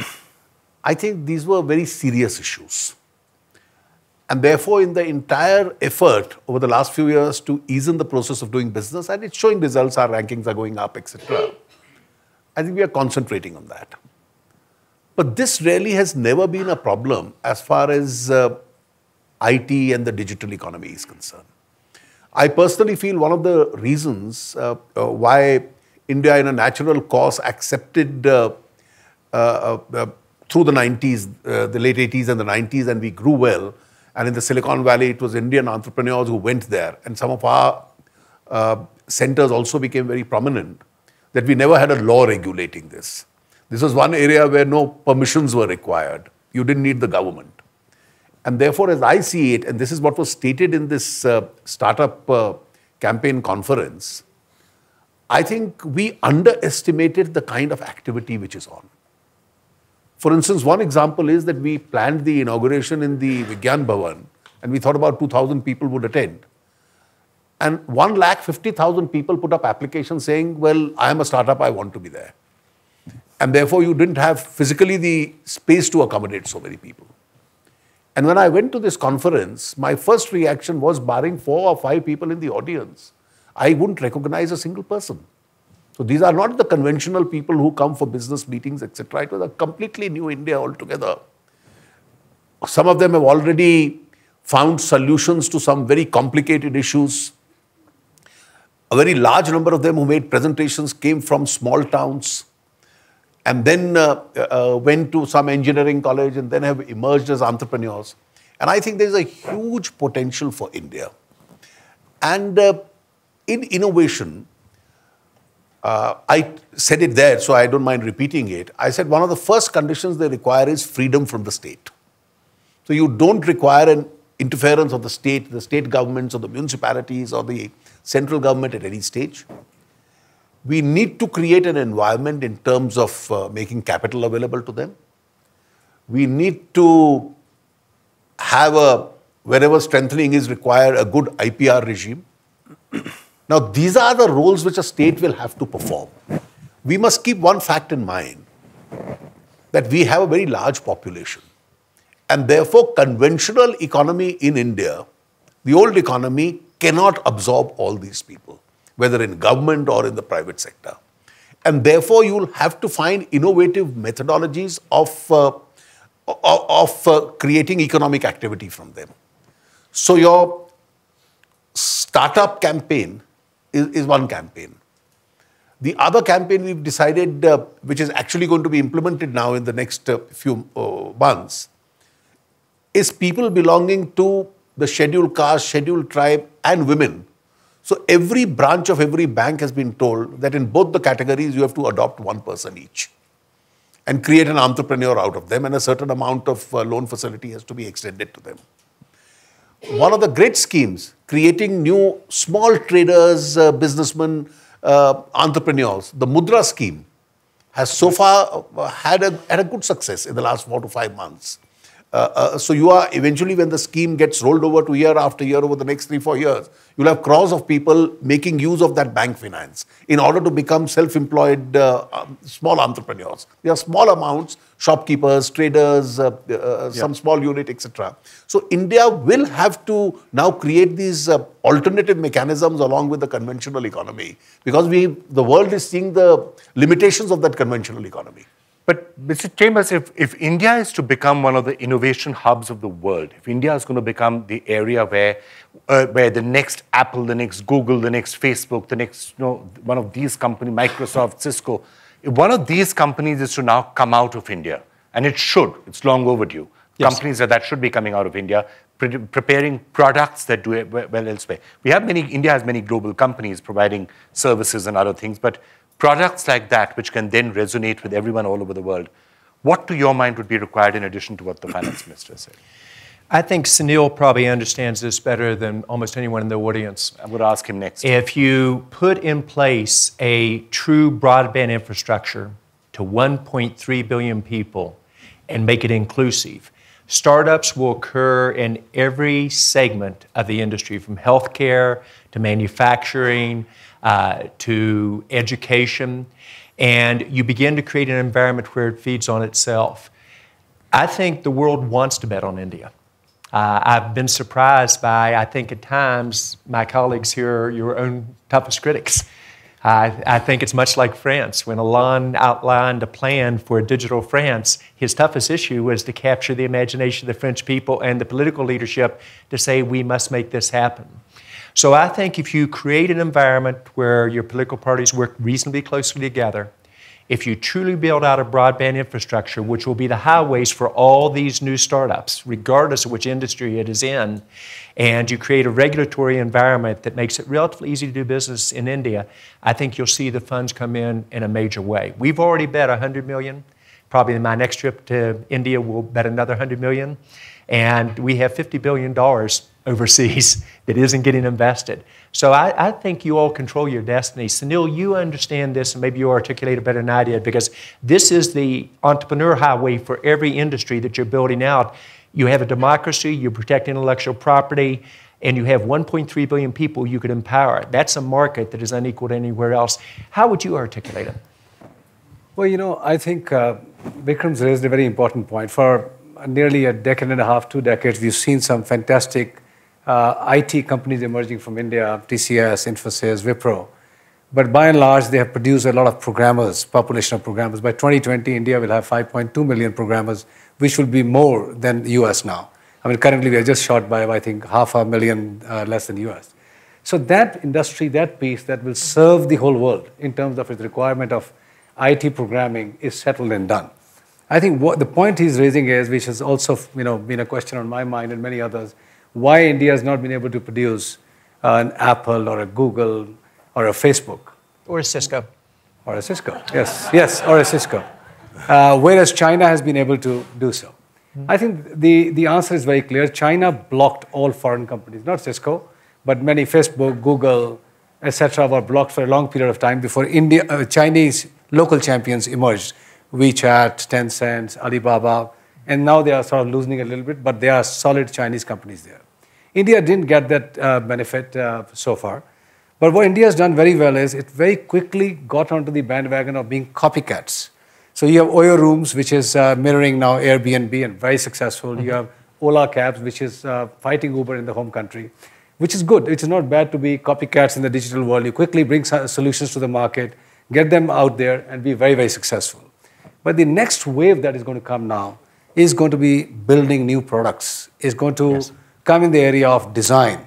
I think these were very serious issues. And therefore, in the entire effort over the last few years to ease in the process of doing business, and it's showing results, our rankings are going up, et cetera, I think we are concentrating on that. But this really has never been a problem as far as uh, I T and the digital economy is concerned. I personally feel one of the reasons uh, uh, why India in a natural course accepted uh, uh, uh, through the nineties, uh, the late eighties and the nineties, and we grew well. And in the Silicon Valley, it was Indian entrepreneurs who went there. And some of our uh, centers also became very prominent, that we never had a law regulating this. This was one area where no permissions were required. You didn't need the government. And therefore, as I see it, and this is what was stated in this uh, startup uh, campaign conference, I think we underestimated the kind of activity which is on. For instance, one example is that we planned the inauguration in the Vigyan Bhavan, and we thought about two thousand people would attend. And one lakh fifty thousand people put up applications saying, well, I am a startup, I want to be there. And therefore, you didn't have physically the space to accommodate so many people. And when I went to this conference, my first reaction was, barring four or five people in the audience, I wouldn't recognize a single person. So these are not the conventional people who come for business meetings, et cetera. It was a completely new India altogether. Some of them have already found solutions to some very complicated issues. A very large number of them who made presentations came from small towns, and then uh, uh, went to some engineering college and then have emerged as entrepreneurs. And I think there's a huge potential for India. And uh, in innovation, uh, I said it there, so I don't mind repeating it. I said one of the first conditions they require is freedom from the state. So you don't require an interference of the state, the state governments or the municipalities or the central government at any stage. We need to create an environment in terms of uh, making capital available to them. We need to have a, wherever strengthening is required, a good I P R regime. Now, these are the roles which a state will have to perform. We must keep one fact in mind, that we have a very large population. And therefore, conventional economy in India, the old economy, cannot absorb all these people, whether in government or in the private sector. And therefore, you will have to find innovative methodologies of, uh, of uh, creating economic activity from them. So your startup campaign is, is one campaign. The other campaign we've decided, uh, which is actually going to be implemented now in the next uh, few uh, months, is people belonging to the scheduled caste, scheduled tribe, and women. So every branch of every bank has been told that in both the categories, you have to adopt one person each and create an entrepreneur out of them, and a certain amount of uh, loan facility has to be extended to them. One of the great schemes, creating new small traders, uh, businessmen, uh, entrepreneurs, the Mudra scheme, has so far uh, had, a, had a good success in the last four to five months. Uh, uh, so you are eventually, when the scheme gets rolled over to year after year over the next three, four years, you'll have crores of people making use of that bank finance in order to become self-employed uh, um, small entrepreneurs. They are small amounts, shopkeepers, traders, uh, uh, yeah. some small unit, et cetera. So India will have to now create these uh, alternative mechanisms along with the conventional economy, because we, the world is seeing the limitations of that conventional economy. But Mister Chambers, if, if India is to become one of the innovation hubs of the world, if India is going to become the area where, uh, where the next Apple, the next Google, the next Facebook, the next, you know, one of these companies, Microsoft, Cisco, if one of these companies is to now come out of India, and it should, it's long overdue. Yes. Companies that, that should be coming out of India, pre preparing products that do it well elsewhere. We have many, India has many global companies providing services and other things, but products like that, which can then resonate with everyone all over the world, what to your mind would be required in addition to what the finance minister said? I think Sunil probably understands this better than almost anyone in the audience. I'm going to ask him next. If you put in place a true broadband infrastructure to one point three billion people and make it inclusive, startups will occur in every segment of the industry, from healthcare to manufacturing, Uh, to education, and you begin to create an environment where it feeds on itself. I think the world wants to bet on India. Uh, I've been surprised by, I think at times, my colleagues here are your own toughest critics. Uh, I think it's much like France. When Alain outlined a plan for a digital France, his toughest issue was to capture the imagination of the French people and the political leadership to say, we must make this happen. So I think if you create an environment where your political parties work reasonably closely together, if you truly build out a broadband infrastructure, which will be the highways for all these new startups, regardless of which industry it is in, and you create a regulatory environment that makes it relatively easy to do business in India, I think you'll see the funds come in in a major way. We've already bet one hundred million dollars. Probably in my next trip to India, we'll bet another one hundred million dollars. And we have fifty billion dollars overseas that isn't getting invested. So I, I think you all control your destiny. Sunil, you understand this, and maybe you articulate it better than I did, because this is the entrepreneur highway for every industry that you're building out. You have a democracy, you protect intellectual property, and you have one point three billion people you could empower. That's a market that is unequaled anywhere else. How would you articulate it? Well, you know, I think uh, Vikram's raised a very important point. For nearly a decade and a half, two decades, we've seen some fantastic uh, I T companies emerging from India, T C S, Infosys, Wipro. But by and large, they have produced a lot of programmers, population of programmers. By twenty twenty, India will have five point two million programmers, which will be more than the U S now. I mean, currently we are just short by, I think, half a million uh, less than the U S. So that industry, that piece that will serve the whole world in terms of its requirement of I T programming is settled and done. I think what the point he's raising is, which has also you know, been a question on my mind and many others, why India has not been able to produce uh, an Apple or a Google or a Facebook. Or a Cisco. Or a Cisco, yes, yes, or a Cisco. Uh, whereas China has been able to do so. Mm-hmm. I think the, the answer is very clear. China blocked all foreign companies, not Cisco, but many Facebook, Google, et cetera were blocked for a long period of time before India, uh, Chinese local champions emerged. WeChat, Tencent, Alibaba, and now they are sort of losing a little bit, but they are solid Chinese companies there. India didn't get that uh, benefit uh, so far. But what India has done very well is it very quickly got onto the bandwagon of being copycats. So you have Oyo Rooms, which is uh, mirroring now Airbnb and very successful. Mm-hmm. You have Ola Cabs, which is uh, fighting Uber in the home country, which is good. It is not bad to be copycats in the digital world. You quickly bring solutions to the market, get them out there, and be very, very successful. But the next wave that is going to come now is going to be building new products, is going to yes. come in the area of design.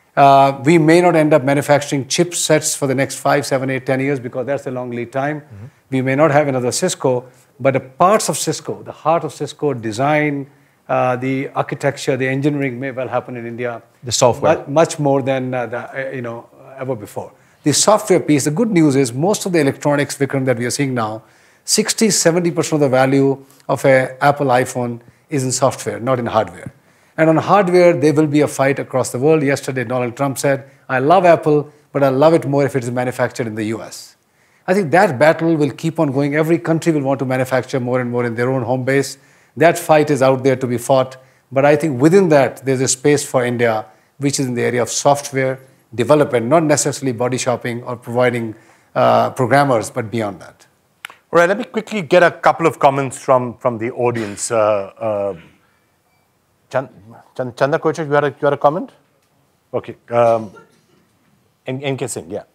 Uh, we may not end up manufacturing chipsets for the next five, seven, eight, ten years because that's a long lead time. Mm-hmm. We may not have another Cisco, but the parts of Cisco, the heart of Cisco, design, uh, the architecture, the engineering may well happen in India. The software. Much, much more than uh, the, uh, you know, ever before. The software piece, the good news is most of the electronics, Vikram, that we are seeing now, sixty, seventy percent of the value of an Apple iPhone is in software, not in hardware. And on hardware, there will be a fight across the world. Yesterday, Donald Trump said, I love Apple, but I love it more if it is manufactured in the U S. I think that battle will keep on going. Every country will want to manufacture more and more in their own home base. That fight is out there to be fought. But I think within that, there's a space for India, which is in the area of software development, not necessarily body shopping or providing uh, programmers, but beyond that. All right, let me quickly get a couple of comments from, from the audience. Uh, uh, Chan, Chan, Chandra Kochak, you had a, you had a comment? Okay. Um, N K Singh, yeah.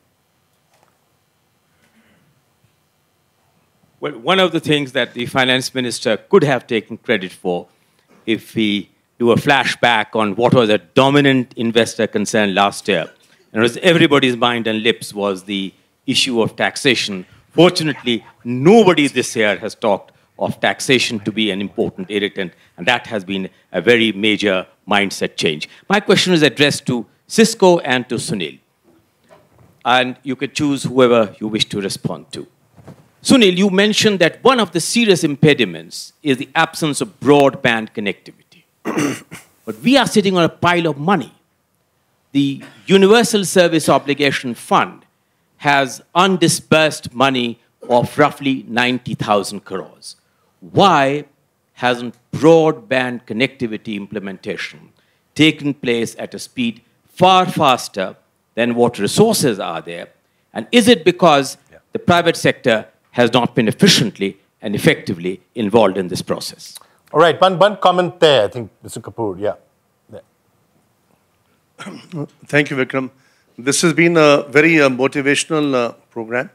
Well, one of the things that the finance minister could have taken credit for, if we do a flashback on what was a dominant investor concern last year, and it was everybody's mind and lips was the issue of taxation. Fortunately, nobody this year has talked of taxation to be an important irritant, and that has been a very major mindset change. My question is addressed to Cisco and to Sunil, and you could choose whoever you wish to respond to. Sunil, you mentioned that one of the serious impediments is the absence of broadband connectivity. But we are sitting on a pile of money. The Universal Service Obligation Fund has undisbursed money of roughly ninety thousand crores. Why hasn't broadband connectivity implementation taken place at a speed far faster than what resources are there? And is it because yeah. the private sector has not been efficiently and effectively involved in this process? All right, one, one comment there, I think, Mister Kapoor, yeah. There. Thank you, Vikram. This has been a very uh, motivational uh, program.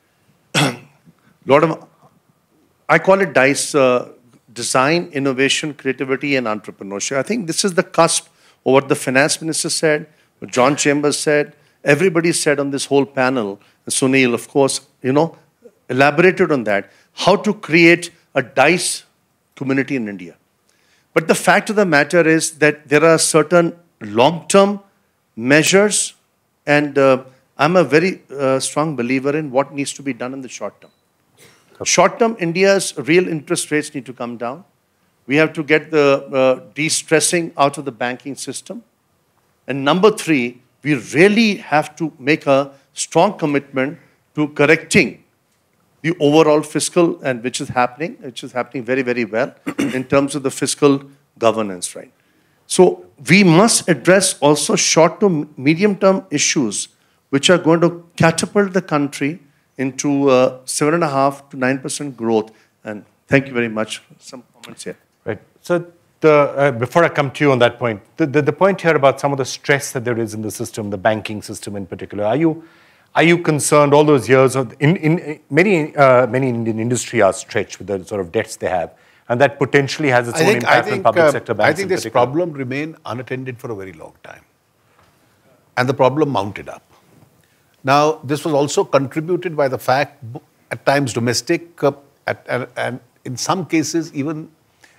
lot of, I call it DICE, uh, Design, Innovation, Creativity, and Entrepreneurship. I think this is the cusp of what the finance minister said, what John Chambers said, everybody said on this whole panel, and Sunil, of course, you know, elaborated on that, how to create a DICE community in India. But the fact of the matter is that there are certain long-term measures, and uh, I'm a very uh, strong believer in what needs to be done in the short term. Short-term, India's real interest rates need to come down. We have to get the uh, de-stressing out of the banking system. And number three, we really have to make a strong commitment to correcting the overall fiscal, and which is happening, which is happening very, very well in terms of the fiscal governance, right? So we must address also short to medium-term issues which are going to catapult the country into uh, seven and a half to nine percent growth. And thank you very much. Some comments here. Right. So the, uh, before I come to you on that point, the, the, the point here about some of the stress that there is in the system, the banking system in particular, are you are you concerned all those years of in, in many uh, many Indian industry are stretched with the sort of debts they have, and that potentially has its I own think, impact think, on public uh, sector banks? I think this particular. problem remained unattended for a very long time, and the problem mounted up. Now, this was also contributed by the fact, at times domestic, uh, at, and, and in some cases even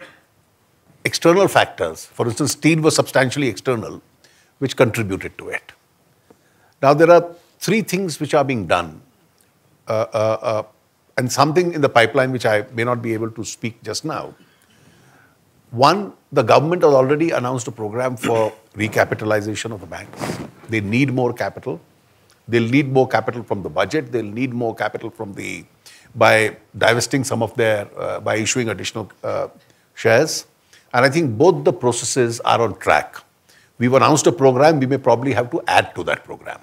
external factors. For instance, steel was substantially external, which contributed to it. Now, there are three things which are being done, uh, uh, uh, and something in the pipeline which I may not be able to speak just now. One, the government has already announced a program for recapitalization of the banks. They need more capital. They'll need more capital from the budget. They'll need more capital from the, by divesting some of their, uh, by issuing additional uh, shares. And I think both the processes are on track. We've announced a program. We may probably have to add to that program.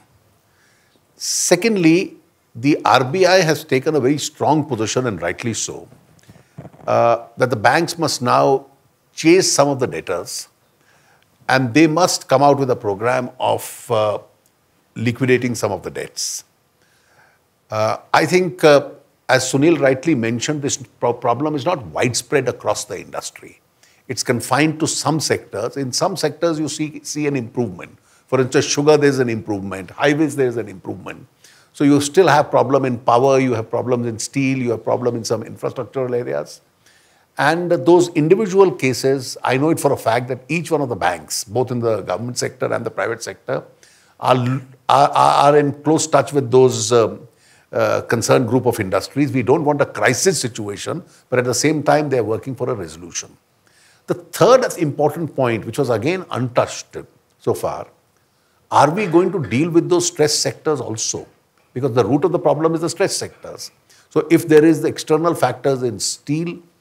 Secondly, the R B I has taken a very strong position, and rightly so, uh, that the banks must now chase some of the debtors, and they must come out with a program of uh, liquidating some of the debts. Uh, I think, uh, as Sunil rightly mentioned, this pro problem is not widespread across the industry. It's confined to some sectors. In some sectors, you see, see an improvement. For instance, sugar, there's an improvement. Highways, there's an improvement. So you still have problem in power, you have problems in steel, you have problem in some infrastructural areas. And those individual cases, I know it for a fact that each one of the banks, both in the government sector and the private sector, are, are, are in close touch with those um, uh, concerned group of industries. We don't want a crisis situation, but at the same time, they're working for a resolution. The third important point, which was again untouched so far, are we going to deal with those stress sectors also? Because the root of the problem is the stress sectors. So if there is the external factors in steel,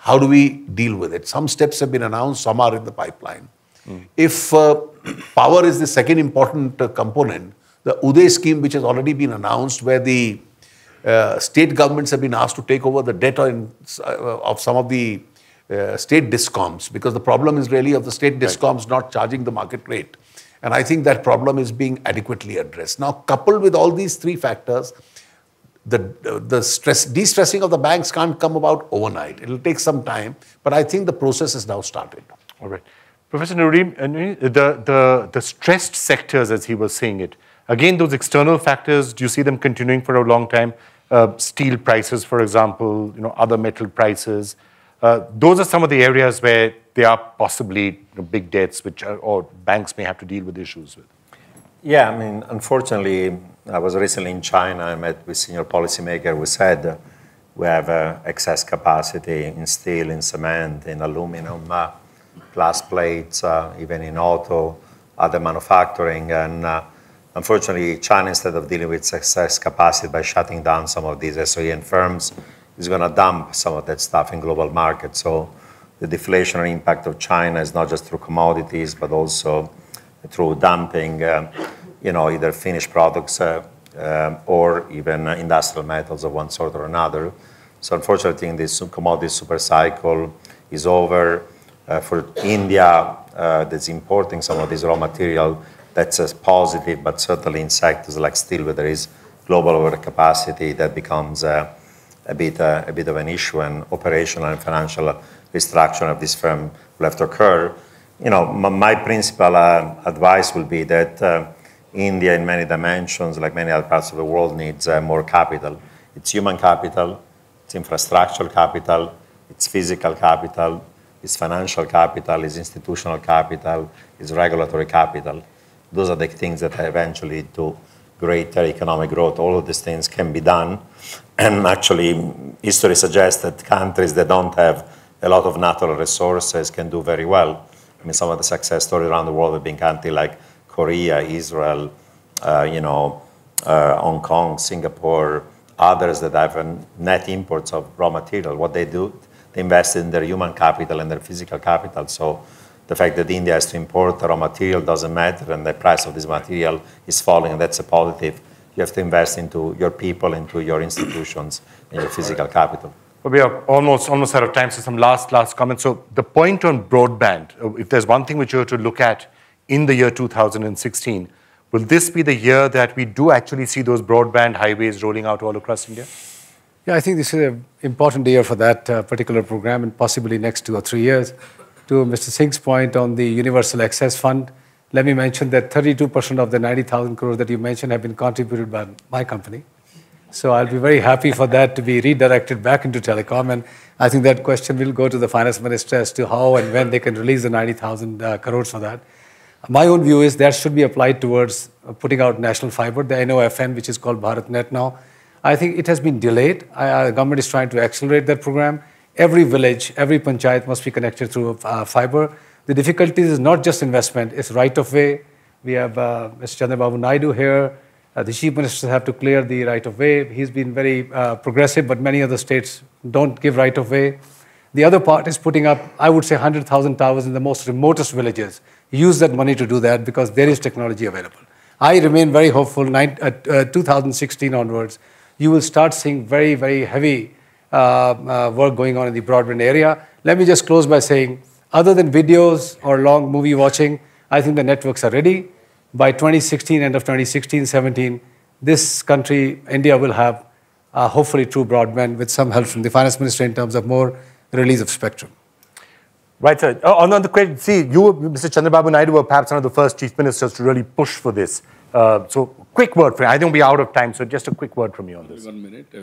How do we deal with it? Some steps have been announced, some are in the pipeline. Mm. If uh, power is the second important uh, component, the Uday scheme, which has already been announced, where the uh, state governments have been asked to take over the debt in, uh, of some of the uh, state discoms, because the problem is really of the state discoms right. not charging the market rate. And I think that problem is being adequately addressed. Now, coupled with all these three factors, the, the stress, de-stressing of the banks can't come about overnight. It'll take some time, but I think the process has now started. All right. Professor Nouriel, the, the, the stressed sectors, as he was saying it, again, those external factors, do you see them continuing for a long time? Uh, steel prices, for example, you know, other metal prices. Uh, those are some of the areas where there are possibly you know, big debts, which are, or banks may have to deal with issues with. Yeah, I mean, unfortunately, I was recently in China. I met with senior policymakers who said uh, we have uh, excess capacity in steel, in cement, in aluminum, uh, glass plates, uh, even in auto, other manufacturing. And uh, unfortunately, China, instead of dealing with excess capacity by shutting down some of these S O E N firms, is going to dump some of that stuff in global markets. So the deflationary impact of China is not just through commodities, but also through dumping, uh, you know, either finished products uh, uh, or even uh, industrial metals of one sort or another. So unfortunately, I think this commodity super cycle is over. Uh, for India, uh, that's importing some of this raw material, that's a positive, but certainly in sectors like steel, where there is global overcapacity, that becomes uh, a bit uh, a bit of an issue, and operational and financial restructuring of this firm will have to occur. You know, my principal uh, advice will be that uh, India, in many dimensions, like many other parts of the world, needs uh, more capital. It's human capital, it's infrastructural capital, it's physical capital, it's financial capital, it's institutional capital, it's regulatory capital. Those are the things that eventually lead to greater economic growth. All of these things can be done. And actually, history suggests that countries that don't have a lot of natural resources can do very well. I mean, some of the success stories around the world have been countries like Korea, Israel, uh, you know, uh, Hong Kong, Singapore, others that have net imports of raw material. What they do, they invest in their human capital and their physical capital. So the fact that India has to import raw material doesn't matter, and the price of this material is falling, and that's a positive. You have to invest into your people, into your institutions, and your physical capital. Well, we are almost almost out of time, so some last, last comments. So the point on broadband, if there's one thing which you have to look at in the year two thousand sixteen, will this be the year that we do actually see those broadband highways rolling out all across India? Yeah, I think this is an important year for that uh, particular program, and possibly next two or three years. To Mister Singh's point on the Universal Access Fund, let me mention that thirty-two percent of the ninety thousand crores that you mentioned have been contributed by my company. So I'll be very happy for that to be redirected back into telecom, and I think that question will go to the finance minister as to how and when they can release the ninety thousand uh, crores for that. My own view is that should be applied towards uh, putting out national fiber, the N O F N, which is called BharatNet now. I think it has been delayed. Uh, the government is trying to accelerate that program. Every village, every panchayat must be connected through uh, fiber. The difficulty is not just investment, it's right-of-way. We have uh, Mister Chandra Babu Naidu here. Uh, the chief ministers have to clear the right-of-way. He's been very uh, progressive, but many other states don't give right-of-way. The other part is putting up, I would say, one hundred thousand towers in the most remotest villages. Use that money to do that because there is technology available. I remain very hopeful. Nine, uh, uh, two thousand sixteen onwards, you will start seeing very, very heavy uh, uh, work going on in the broadband area. Let me just close by saying, other than videos or long movie watching, I think the networks are ready. By twenty sixteen, end of twenty sixteen, seventeen, this country, India, will have uh, hopefully true broadband with some help from the finance minister in terms of more release of spectrum. Right, sir. Oh, on the question, see, you, Mister Chandra Babu Naidu, were perhaps one of the first chief ministers to really push for this. Uh, so, quick word for you. I think we're out of time, so just a quick word from you on this. One minute.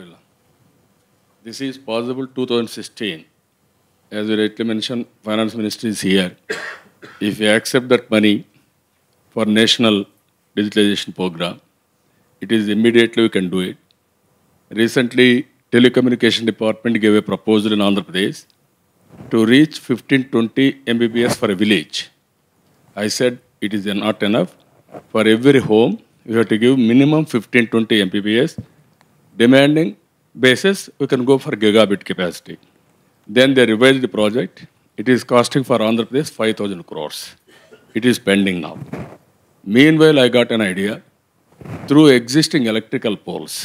This is possible two thousand sixteen. As you rightly mentioned, finance minister is here. If you accept that money for national digitalization program, it is immediately we can do it. Recently, telecommunication department gave a proposal in Andhra Pradesh to reach fifteen twenty M B P S for a village. I said it is not enough. For every home, you have to give minimum fifteen twenty M B P S. Demanding basis, we can go for gigabit capacity. Then they revised the project. It is costing for Andhra Pradesh five thousand crores. It is pending now. Meanwhile, I got an idea. Through existing electrical poles,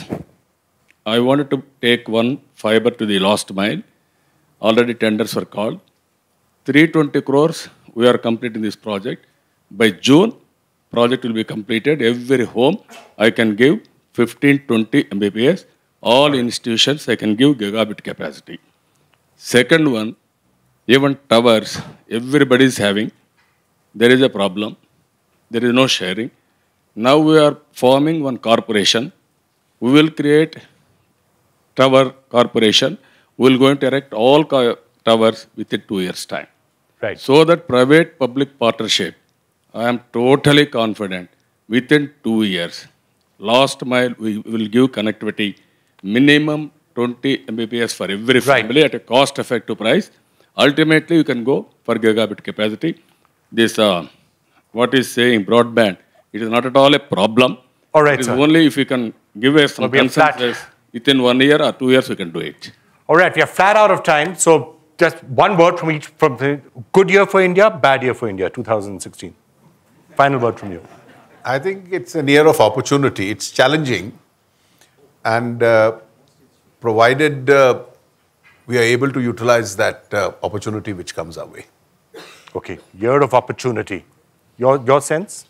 I wanted to take one fiber to the last mile. Already tenders were called. three hundred twenty crores, we are completing this project. By June, project will be completed. Every home, I can give fifteen, twenty M B P S. All institutions, I can give gigabit capacity. Second one, even towers, everybody is having. There is a problem. There is no sharing. Now we are forming one corporation. We will create tower corporation. We will going to erect all towers within two years' time. Right. So that private-public partnership, I am totally confident, within two years, last mile, we will give connectivity, minimum twenty M B P S for every family right. at a cost-effective price. Ultimately, you can go for gigabit capacity. This, uh, what is saying, broadband, it is not at all a problem. All right, it is sir. only if you can give us some consensus, within one year or two years, we can do it. All right, we are flat out of time. So just one word from each, from the good year for India, bad year for India, two thousand sixteen. Final word from you. I think it's an year of opportunity. It's challenging. And uh, provided uh, we are able to utilize that uh, opportunity which comes our way. Okay, year of opportunity. Your, your sense?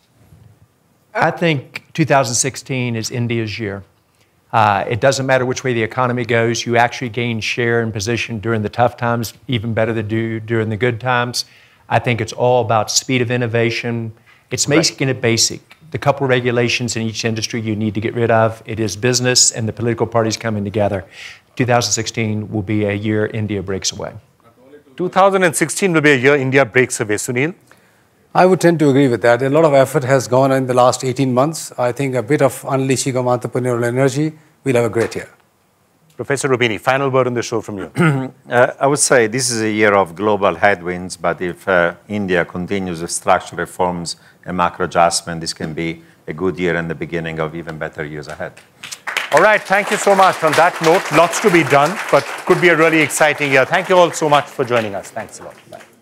I think two thousand sixteen is India's year. Uh, it doesn't matter which way the economy goes. You actually gain share and position during the tough times, even better than do during the good times. I think it's all about speed of innovation. It's making it basic. The couple of regulations in each industry you need to get rid of. It is business and the political parties coming together. two thousand sixteen will be a year India breaks away. two thousand sixteen will be a year India breaks away. Sunil? I would tend to agree with that. A lot of effort has gone in the last eighteen months. I think a bit of unleashing of entrepreneurial energy, we'll have a great year. Professor Roubini, final word on the show from you. uh, I would say this is a year of global headwinds, but if uh, India continues with structural reforms and macro adjustment, this can be a good year and the beginning of even better years ahead. All right, thank you so much. On that note, lots to be done, but could be a really exciting year. Thank you all so much for joining us. Thanks a lot. Bye.